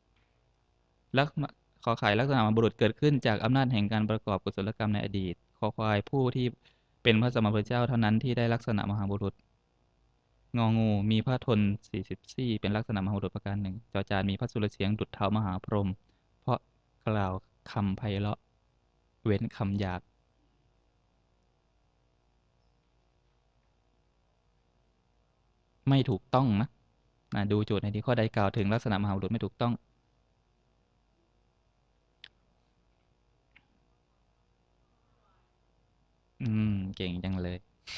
ขอไข่ลักษณะมหาบุรุษเกิดขึ้นจากอำนาจแห่งการประกอบกุศลกรรมในอดีตขอควายผู้ที่เป็นพระสัมมาสัมพุทธเจ้าเท่านั้นที่ได้ลักษณะมหาบุรุษงองูมีพระทน40 ซี่เป็นลักษณะมหาบุรุษประการหนึ่งจอจานมีพระสุรเสียงดุจเท้ามหาพรหมเพราะกล่าวคำไพเราะเว้นคำหยาบไม่ถูกต้องนะดูโจทย์ในที่ข้อใดกล่าวถึงลักษณะมหาบุรุษไม่ถูกต้องเก่งจังเลย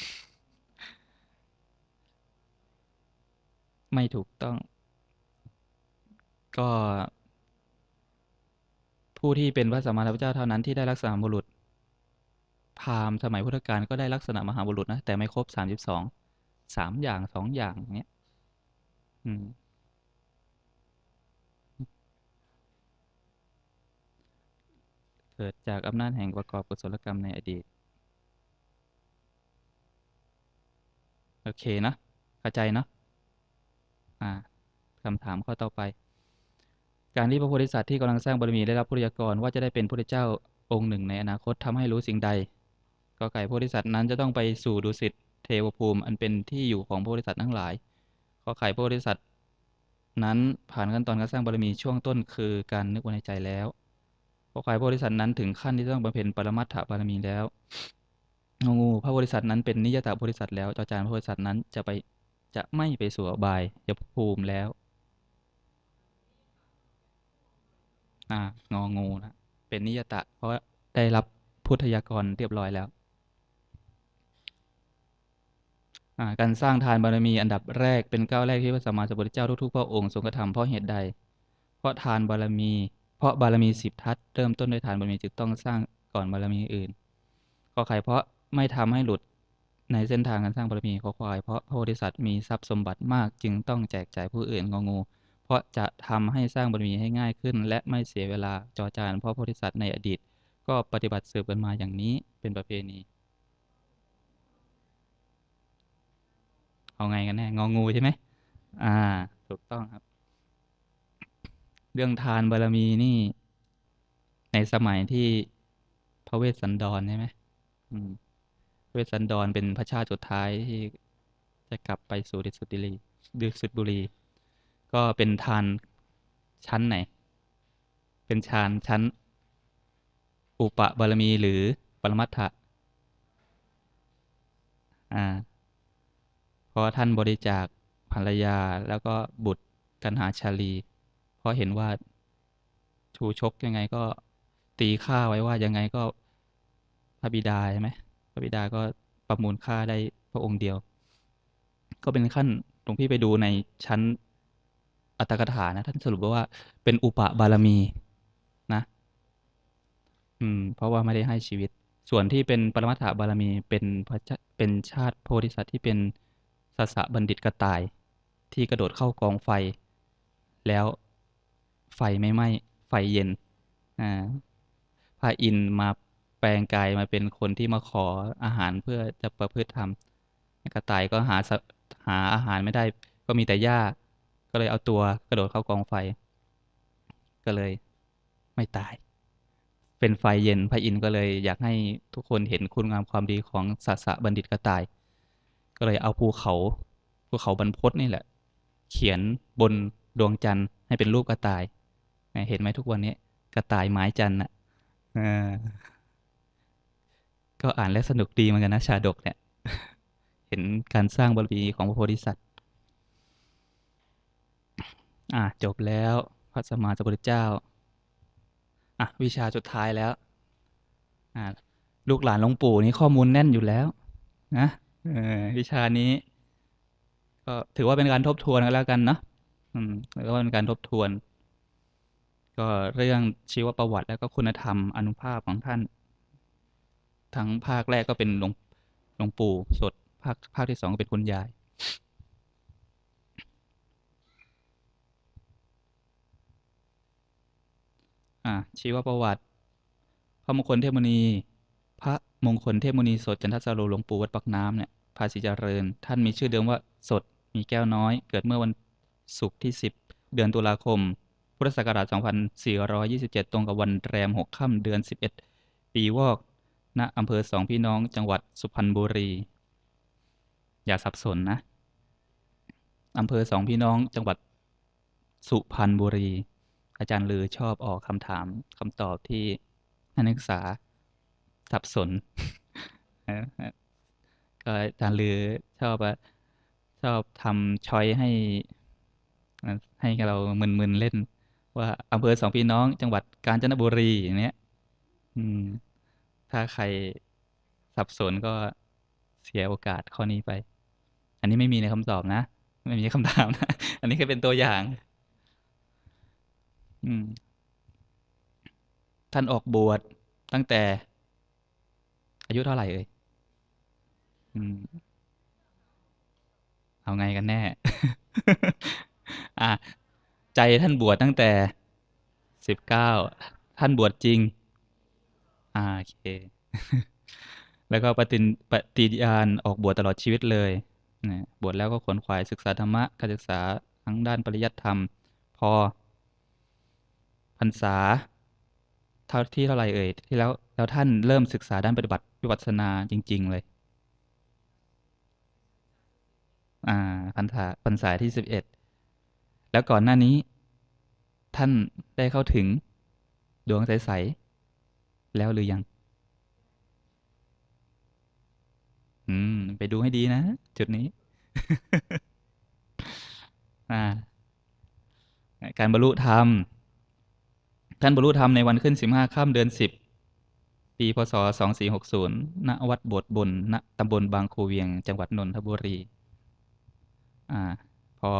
ไม่ถูกต้องก็ผู้ที่เป็นพระสัมมาสัมพุทธเจ้าเท่านั้นที่ได้ลักษณะมหาบุรุษพราหมณ์สมัยพุทธกาลก็ได้ลักษณะมหาบุรุษนะแต่ไม่ครบ32 3อย่าง2อย่างเนี้ยเกิดจากอำนาจแห่งประกอบกุศลกรรมในอดีตโอเคนะเข้าใจเนาะคำถามข้อต่อไปการที่พระโพธิสัตว์ที่กำลังสร้างบารมีได้รับพุทธยากรว่าจะได้เป็นพระพุทธเจ้าองค์หนึ่งในอนาคตทำให้รู้สิ่งใดก็ไก่โพธิสัตว์นั้นจะต้องไปสู่ดุสิตเทวภูมิอันเป็นที่อยู่ของพระโพธิสัตว์ทั้งหลายก็ไข่โพธิสัตว์นั้นผ่านขั้นตอนการสร้างบารมีช่วงต้นคือการนึกไว้ในใจแล้วขอควายพระโพธิสัตว์นั้นถึงขั้นที่ต้องบำเพ็ญปรมัตถบารมีแล้วงองูพระโพธิสัตว์นั้นเป็นนิยตโพธิสัตว์แล้วจอจานพระโพธิสัตว์นั้นจะไม่ไปสู่อบายยภูมิแล้วงองูนะเป็นนิยตะเพราะได้รับพุทธยากรเรียบร้อยแล้วการสร้างทานบารมีอันดับแรกเป็นก้าวแรกที่พระสัมมาสัมพุทธเจ้าทุกๆพระองค์ทรงกระทำเพราะเหตุใดเพราะทานบารมีเพราะบารมี10ทัศเริ่มต้นด้วยทานบารมีจึงต้องสร้างก่อนบารมีอื่นขอไข่เพราะไม่ทำให้หลุดในเส้นทางการสร้างบารมีขอควายเพราะพระโพธิสัตว์มีทรัพย์สมบัติมากจึงต้องแจกจ่ายผู้อื่นงองูเพราะจะทำให้สร้างบารมีให้ง่ายขึ้นและไม่เสียเวลาจอจานเพราะพระโพธิสัตว์ในอดีตก็ปฏิบัติสืบกันมาอย่างนี้เป็นประเพณีเอาไงกันแน่งองูใช่ไหมอ่าถูกต้องครับเรื่องทานบารมีนี่ในสมัยที่พระเวสสันดรใช่ไหมอืมพระเวสสันดรเป็นพระชาติสุดท้ายที่จะกลับไปสู่ดุสิตบุรีก็เป็นทานชั้นไหนเป็นฌานชั้นอุปบารมีหรือปรมัตถะอ่าเพราะท่านบริจาคภรรยาแล้วก็บุตรกันหาชาลีเพราะเห็นว่าชูชกยังไงก็ตีค่าไว้ว่ายังไงก็พระบิดาใช่ไหมพระบิดาก็ประมูลค่าได้พระองค์เดียวก็เป็นขั้นหลวงพี่ไปดูในชั้นอัตถกถานะท่านสรุปว่าเป็นอุปบารมีนะเพราะว่าไม่ได้ให้ชีวิตส่วนที่เป็นปรมัตถบารมีเป็นชาติโพธิสัตว์ที่เป็นสสะบัณฑิตกระต่ายที่กระโดดเข้ากองไฟแล้วไฟไม่ไหม้ไฟเย็นอ่าพระอินทร์มาแปลงกายมาเป็นคนที่มาขออาหารเพื่อจะประพฤติธรรมกระต่ายก็หาอาหารไม่ได้ก็มีแต่หญ้าก็เลยเอาตัวกระโดดเข้ากองไฟก็เลยไม่ตาย เป็นไฟเย็นพระอินทร์ก็เลยอยากให้ทุกคนเห็นคุณงามความดีของสสบัณฑิตกระต่ายก็เลยเอาภูเขาบรรพตนี่แหละเขียนบนดวงจันทร์ให้เป็นรูปกระต่ายเห็นไหมทุกวันนี้กระต่ายไม้จันทร์น่ะเออก็อ่านและสนุกดีเหมือนกันนะชาดกเนี่ยเห็นการสร้างบารมีของพระโพธิสัตว์จบแล้วพระสัมมาสัมพุทธเจ้าวิชาสุดท้ายแล้วอ่าลูกหลานหลวงปู่นี่ข้อมูลแน่นอยู่แล้วนะวิชานี้ก็ถือว่าเป็นการทบทวนกันแล้วกันเนาะแล้วก็เป็นการทบทวนก็เรื่องชีวประวัติแล้วก็คุณธรรมอานุภาพของท่านทั้งภาคแรกก็เป็นหลวงปู่สดภาคที่สองก็เป็นคุณยายชีวประวัติพระมงคลเทพมุนีพระมงคลเทพมุนีสดจันทสโรหลวงปู่วัดปากน้ำเนี่ยภาษีเจริญท่านมีชื่อเดิมว่าสดมีแก้วน้อยเกิดเมื่อวันศุกร์ที่10เดือนตุลาคมพุทธศักราช2427ตรงกับวันแรม6ค่ำเดือน11ปีวอกณอำเภอสองพี่น้องจังหวัดสุพรรณบุรีอย่าสับสนนะอำเภอสองพี่น้องจังหวัดสุพรรณบุรีอาจารย์ลือชอบออกคำถามคำตอบที่นักศึกษาสับสนก็อาจารย์ลือชอบชอบทำช้อยให้เรามึนๆเล่นว่าอำเภอสองพี่น้องจังหวัดกาญจนบุรีอย่างเนี้ยอืมถ้าใครสับสนก็เสียโอกาสข้อนี้ไปอันนี้ไม่มีในคำตอบนะไม่มีคำถามนะอันนี้แค่เป็นตัวอย่างอืมท่านออกบวชตั้งแต่อายุเท่าไหร่เอ่ยอืมเอาไงกันแน่อ่ะใจท่านบวชตั้งแต่19ท่านบวชจริงโอเคแล้วก็ปฏิญาณออกบวชตลอดชีวิตเลยนะบวชแล้วก็ขวนขวายศึกษาธรรมะการศึกษาทั้งด้านปริยัติธรรมพอพรรษาเท่าไหร่เอ่ยที่แล้วท่านเริ่มศึกษาด้านปฏิบัติวิปัสสนาจริงๆเลยพรรษาที่11แล้วก่อนหน้านี้ท่านได้เข้าถึงดวงใสแล้วหรือยังไปดูให้ดีนะจุดนี้ อ่าการบรรลุธรรมท่านบรรลุธรรมในวันขึ้น15 ค่ำเดือน 10ปีพ.ศ. 2460ณวัดโบสถ์บนณตำบลบางคูเวียงจังหวัดนนทบุรีอ่าพอ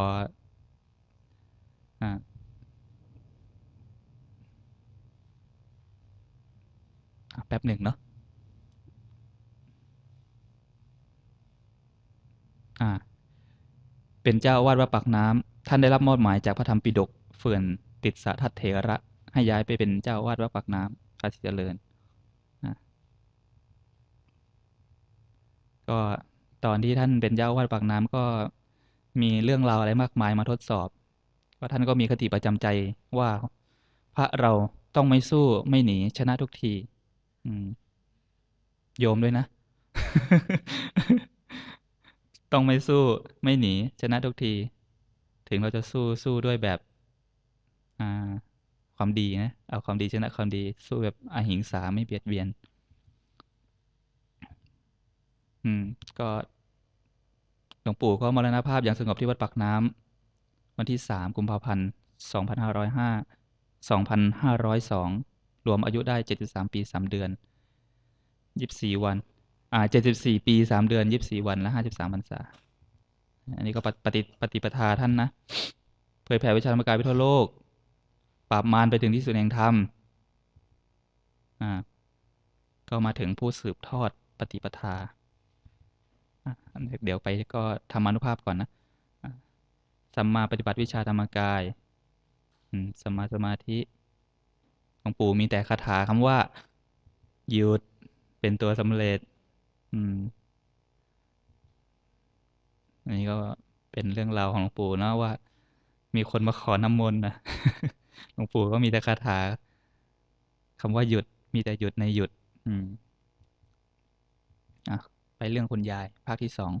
อ่าแป๊บหนึ่งเนาะอ่าเป็นเจ้าอาวาสวัดปากน้ำท่านได้รับมอบหมายจากพระธรรมปิฎกเฟื่อนติสสะทัตเถระให้ย้ายไปเป็นเจ้าอาวาสวัดปากน้ำภาษีเจริญอ่าก็ตอนที่ท่านเป็นเจ้าอาวาสปากน้ำก็มีเรื่องราวอะไรมากมายมาทดสอบว่าท่านก็มีคติประจำใจว่าพระเราต้องไม่สู้ไม่หนีชนะทุกทีอืม โยมด้วยนะต้องไม่สู้ไม่หนีชนะทุกทีถึงเราจะสู้ด้วยแบบอ่าความดีนะเอาความดีชนะความดีสู้แบบอหิงสาไม่เบียดเบียนอืมก็หลวงปู่ก็มรณภาพอย่างสงบที่วัดปากน้ำวันที่3 กุมภาพันธ์25052502รวมอายุได้73 ปี3 เดือน24 วัน74 ปี3 เดือน24 วันและ53 พรรษาอันนี้ก็ปฏิปทาท่านนะเผยแผ่วิชาธรรมกายไปทั่วโลกปราบมารไปถึงที่สุดแห่งธรรมอ่าก็มาถึงผู้สืบทอดปฏิปทาเดี๋ยวไปก็ธรรมานุภาพก่อนนะอ่าสัมมาปฏิบัติวิชาธรรมกายสัมมาสมาธิหลวงปู่มีแต่คาถาคำว่าหยุดเป็นตัวสำเร็จอืมอันนี้ก็เป็นเรื่องราวของหลวงปู่เนาะว่ามีคนมาขอน้ำมนต์นะหลวงปู่ก็มีแต่คาถาคำว่าหยุดมีแต่หยุดในหยุดอืมอ่ะไปเรื่องคุณยายภาคที่2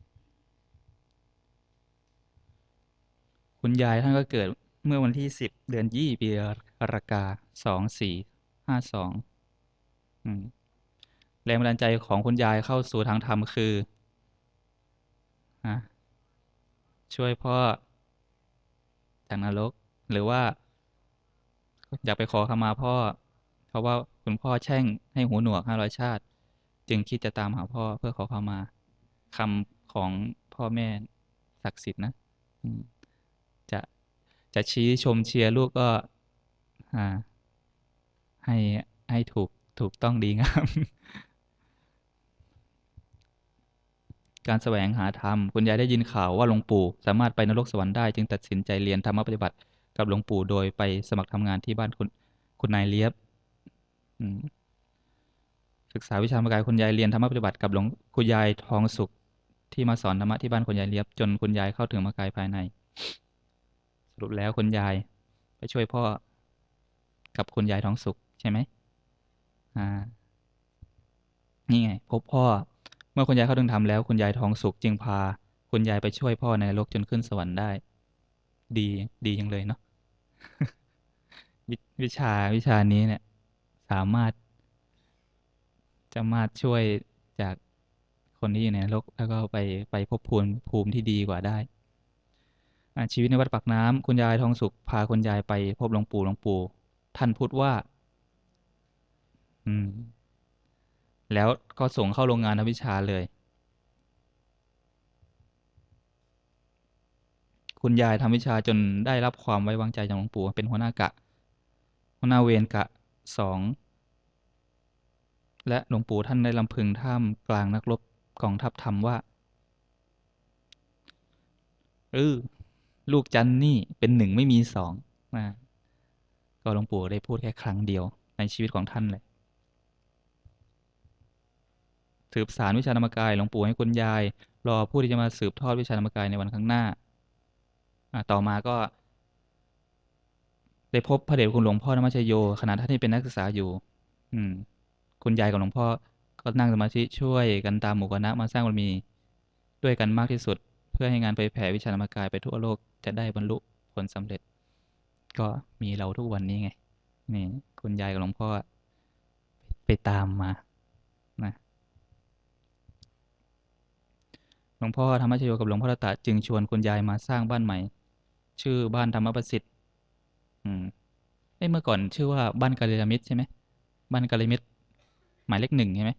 คุณยายท่านก็เกิดเมื่อวันที่10 เดือน ยี่ปีรากา2452อืมแรงบันดาลใจของคุณยายเข้าสู่ทางธรรมคืออ่ะช่วยพ่อจากนรกหรือว่าอยากไปขอขมาพ่อเพราะว่าคุณพ่อแช่งให้หูหนวก500 ชาติจึงคิดจะตามหาพ่อเพื่อขอขมาคำของพ่อแม่ศักดิ์สิทธิ์นะอืมจะจะชี้ชมเชียร์ลูกก็อ่าให้ให้ถูกต้องดีงาม การแสวงหาธรรมคุณยายได้ยินข่าวว่าหลวงปู่สามารถไปนรกสวรรค์ได้จึงตัดสินใจเรียนธรรมปฏิบัติกับหลวงปู่โดยไปสมัครทำงานที่บ้านคุณนายเลียบอืมศึกษาวิชามกายคุณยายเรียนธรรมปฏิบัติกับหลวงคุณยายทองสุขที่มาสอนธรรมะที่บ้านคุณยายเลียบจนคุณยายเข้าถึงมรรคกายภายในสรุปแล้วคุณยายไปช่วยพ่อกับคุณยายทองสุขใช่ไหมอ่านี่ไงพบพ่อเมื่อคุณยายเข้าถึงธรรมแล้วคุณยายทองสุขจึงพาคุณยายไปช่วยพ่อในนรกจนขึ้นสวรรค์ได้ดีดีจังเลยเนาะ วิชานี้เนี่ยสามารถจะมาช่วยจากคนที่อยู่ในนรกแล้วก็ไปพบภูมิที่ดีกว่าได้ชีวิตในวัดปากน้ำคุณยายทองสุขพาคุณยายไปพบหลวงปู่ท่านพูดว่าอืมแล้วก็ส่งเข้าโรงงานทำวิชาเลยคุณยายทำวิชาจนได้รับความไว้วางใจจากหลวงปู่เป็นหัวหน้าเวรกะ2และหลวงปู่ท่านได้ลำพึงท่ามกลางนักรบกองทัพธรรมว่าเออ ลูกจันนี่เป็นหนึ่งไม่มีสองนะก็หลวงปู่ได้พูดแค่ครั้งเดียวในชีวิตของท่านเลยสืบสานวิชาธรรมกายหลวงปู่ให้คุณยายรอผู้ที่จะมาสืบทอดวิชาธรรมกายในวันข้างหน้าต่อมาก็ได้พบพระเดชคุณหลวงพ่อธรรมชโยขณะท่านที่เป็นนักศึกษาอยู่อืมคุณยายกับหลวงพ่อก็นั่งสมาธิช่วยกันตามหมู่คณะมาสร้างบารมีด้วยกันมากที่สุดเพื่อให้งานไปแผ่วิชาธรรมกายไปทั่วโลกจะได้บรรลุผลสำเร็จก็มีเราทุกวันนี้ไงนี่คุณยายกับหลวงพ่อพไปตามมานะหลวงพ่อธรรมชโยกับหลวงพ่อตะจึงชวนคุณยายมาสร้างบ้านใหม่ชื่อบ้านธรรมประสิทธิ์อืมเมื่อก่อนชื่อว่าบ้านกัลยาณมิตรใช่ไหมบ้านกัลยาณมิตรหมายเลข1ใช่ไหม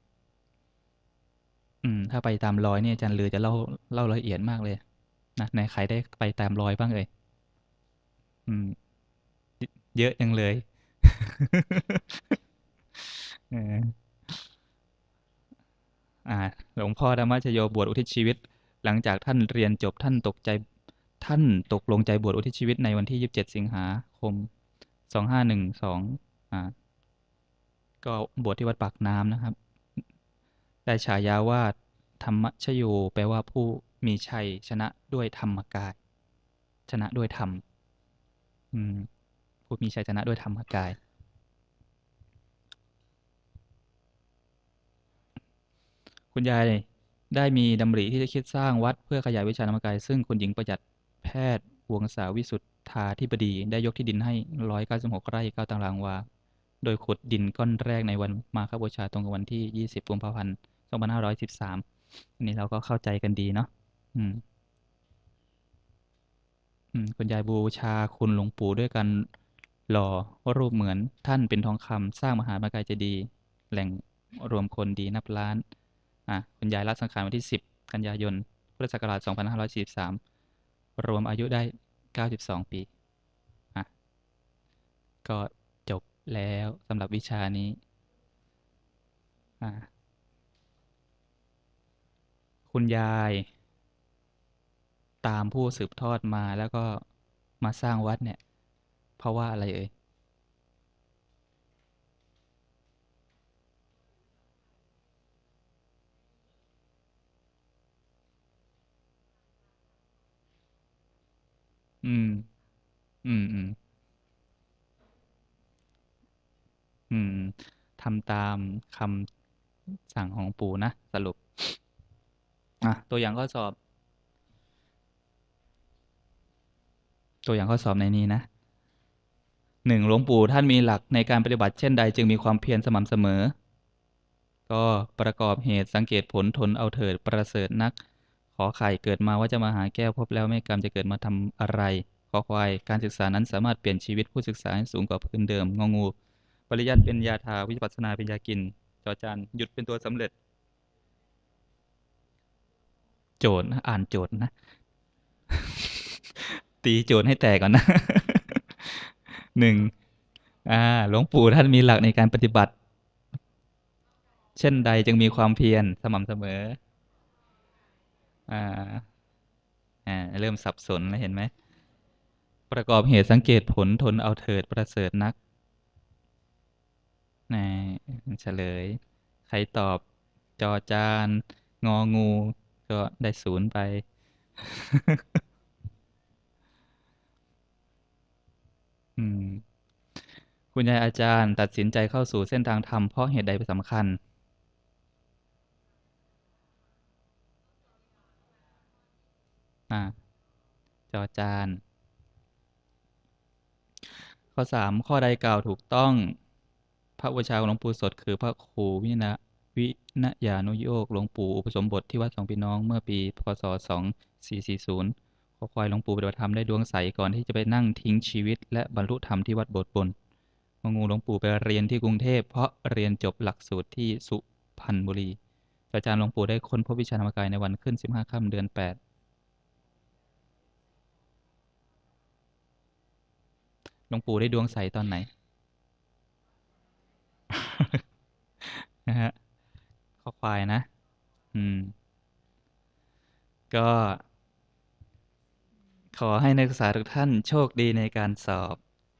ถ้าไปตามรอยเนี่ยอาจารย์ลือจะเล่าละเอียดมากเลยนะในใครได้ไปตามรอยบ้างเอ่ยอืมเยอะจังเลยเอออ่าหลวงพ่อธรรมชโยบวชอุทิศชีวิตหลังจากท่านเรียนจบท่านตกลงใจบวชอุทิศชีวิตในวันที่27สิงหาคม2512อ่าก็บวชที่วัดปากน้ำนะครับได้ฉายาว่าธรรมชโยแปลว่าผู้มีชัยชนะด้วยธรรมกายชนะด้วยธรรมอืมผู้มีชัยชนะด้วยธรรมกายคุณยายได้มีดำริที่จะคิดสร้างวัดเพื่อขยายวิชาธรรมกายซึ่งคุณหญิงประหยัดแพทย์วงศาวิสุทธาธิบดีได้ยกที่ดินให้196 ไร่ 9 ตารางวาโดยขุดดินก้อนแรกในวันมาฆบูชาตรงกับวันที่20กุมภาพันธ์2513อันนี้เราก็เข้าใจกันดีเนาะอืมคุณยายบูชาคุณหลวงปู่ด้วยการหล่อรูปเหมือนท่านเป็นทองคำสร้างมหาธรรมกายเจดีย์แหล่งรวมคนดีนับล้านคุณยายละสังขารวันที่10กันยายนพุทธศักราช2543รวมอายุได้92ปีอ่ะก็จบแล้วสำหรับวิชานี้อ่ะคุณยายตามผู้สืบทอดมาแล้วก็มาสร้างวัดเนี่ยเพราะว่าอะไรเอ่ยอืมอืมอืมอืมทำตามคำสั่งของปู่นะสรุปตัวอย่างข้อสอบในนี้นะ1หลวงปู่ท่านมีหลักในการปฏิบัติเช่นใดจึงมีความเพียรสม่ำเสมอ ก็ประกอบเหตุสังเกตผลทนเอาเถิดประเสริฐนักขอไข่เกิดมาว่าจะมาหาแก้วพบแล้วไม่กรรมจะเกิดมาทำอะไรขอควายการศึกษานั้นสามารถเปลี่ยนชีวิตผู้ศึกษาให้สูงกว่าพื้นเดิมงองูปริยัติเป็นยาทาวิปัสสนาเป็นยากินจอจานหยุดเป็นตัวสำเร็จโจทย์นะอ่านโจทย์นะตีโจทย์ให้แตกก่อนนะหนึ่งหลวงปู่ท่านมีหลักในการปฏิบัติเช่นใดจึงมีความเพียรสม่ำเสมออ่าเริ่มสับสนแล้วเห็นไหม ประกอบเหตุสังเกตผลทนเอาเถิดประเสริฐนักนเฉลยใครตอบจอจานงองูก็ได้0ไปอืมคุณยายอาจารย์ตัดสินใจเข้าสู่เส้นทางธรรมเพราะเหตุใดเป็นสำคัญอ่าจอจานข้อ3ข้อใดกล่าวถูกต้องพระอุปชฌาย์ของหลวงปู่สดคือพระครูวินยานุโยกหลวงปู่อุปสมบทที่วัดสองพี่น้องเมื่อปีพศ2440ขอควายหลวงปู่ปฏิบัติธรรมได้ดวงใสก่อนที่จะไปนั่งทิ้งชีวิตและบรรลุธรรมที่วัดโบสถ์บนงองูหลวงปู่ไปเรียนที่กรุงเทพเพราะเรียนจบหลักสูตรที่สุพรรณบุรีอาจารย์หลวงปู่ได้ค้นพบวิชาธรรมกายในวันขึ้น15ค่ำเดือน8หลวงปู่ได้ดวงใสตอนไหนนะฮะข้อควายนะอืมก็ขอให้นักศึกษาทุกท่านโชคดีในการสอบ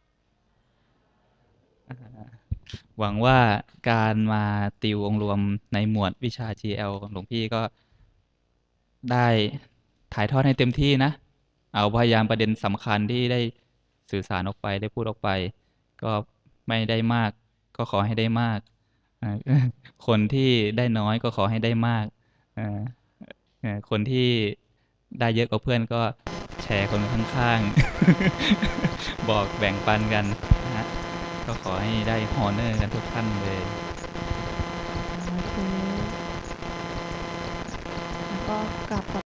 หวังว่าการมาติวองค์รวมในหมวดวิชา GL ของหลวงพี่ก็ได้ถ่ายทอดให้เต็มที่นะเอาพยายามประเด็นสำคัญที่ได้สื่อสารออกไปได้พูดออกไปก็ไม่ได้มากก็ขอให้ได้มากอ่าคนที่ได้น้อยก็ขอให้ได้มากอ่าคนที่ได้เยอะกว่าเพื่อนก็แชร์คนข้างๆบอกแบ่งปันกันนะฮะก็ขอให้ได้ฮอนเนอร์กันทุกท่านเลยก็กราบขอบ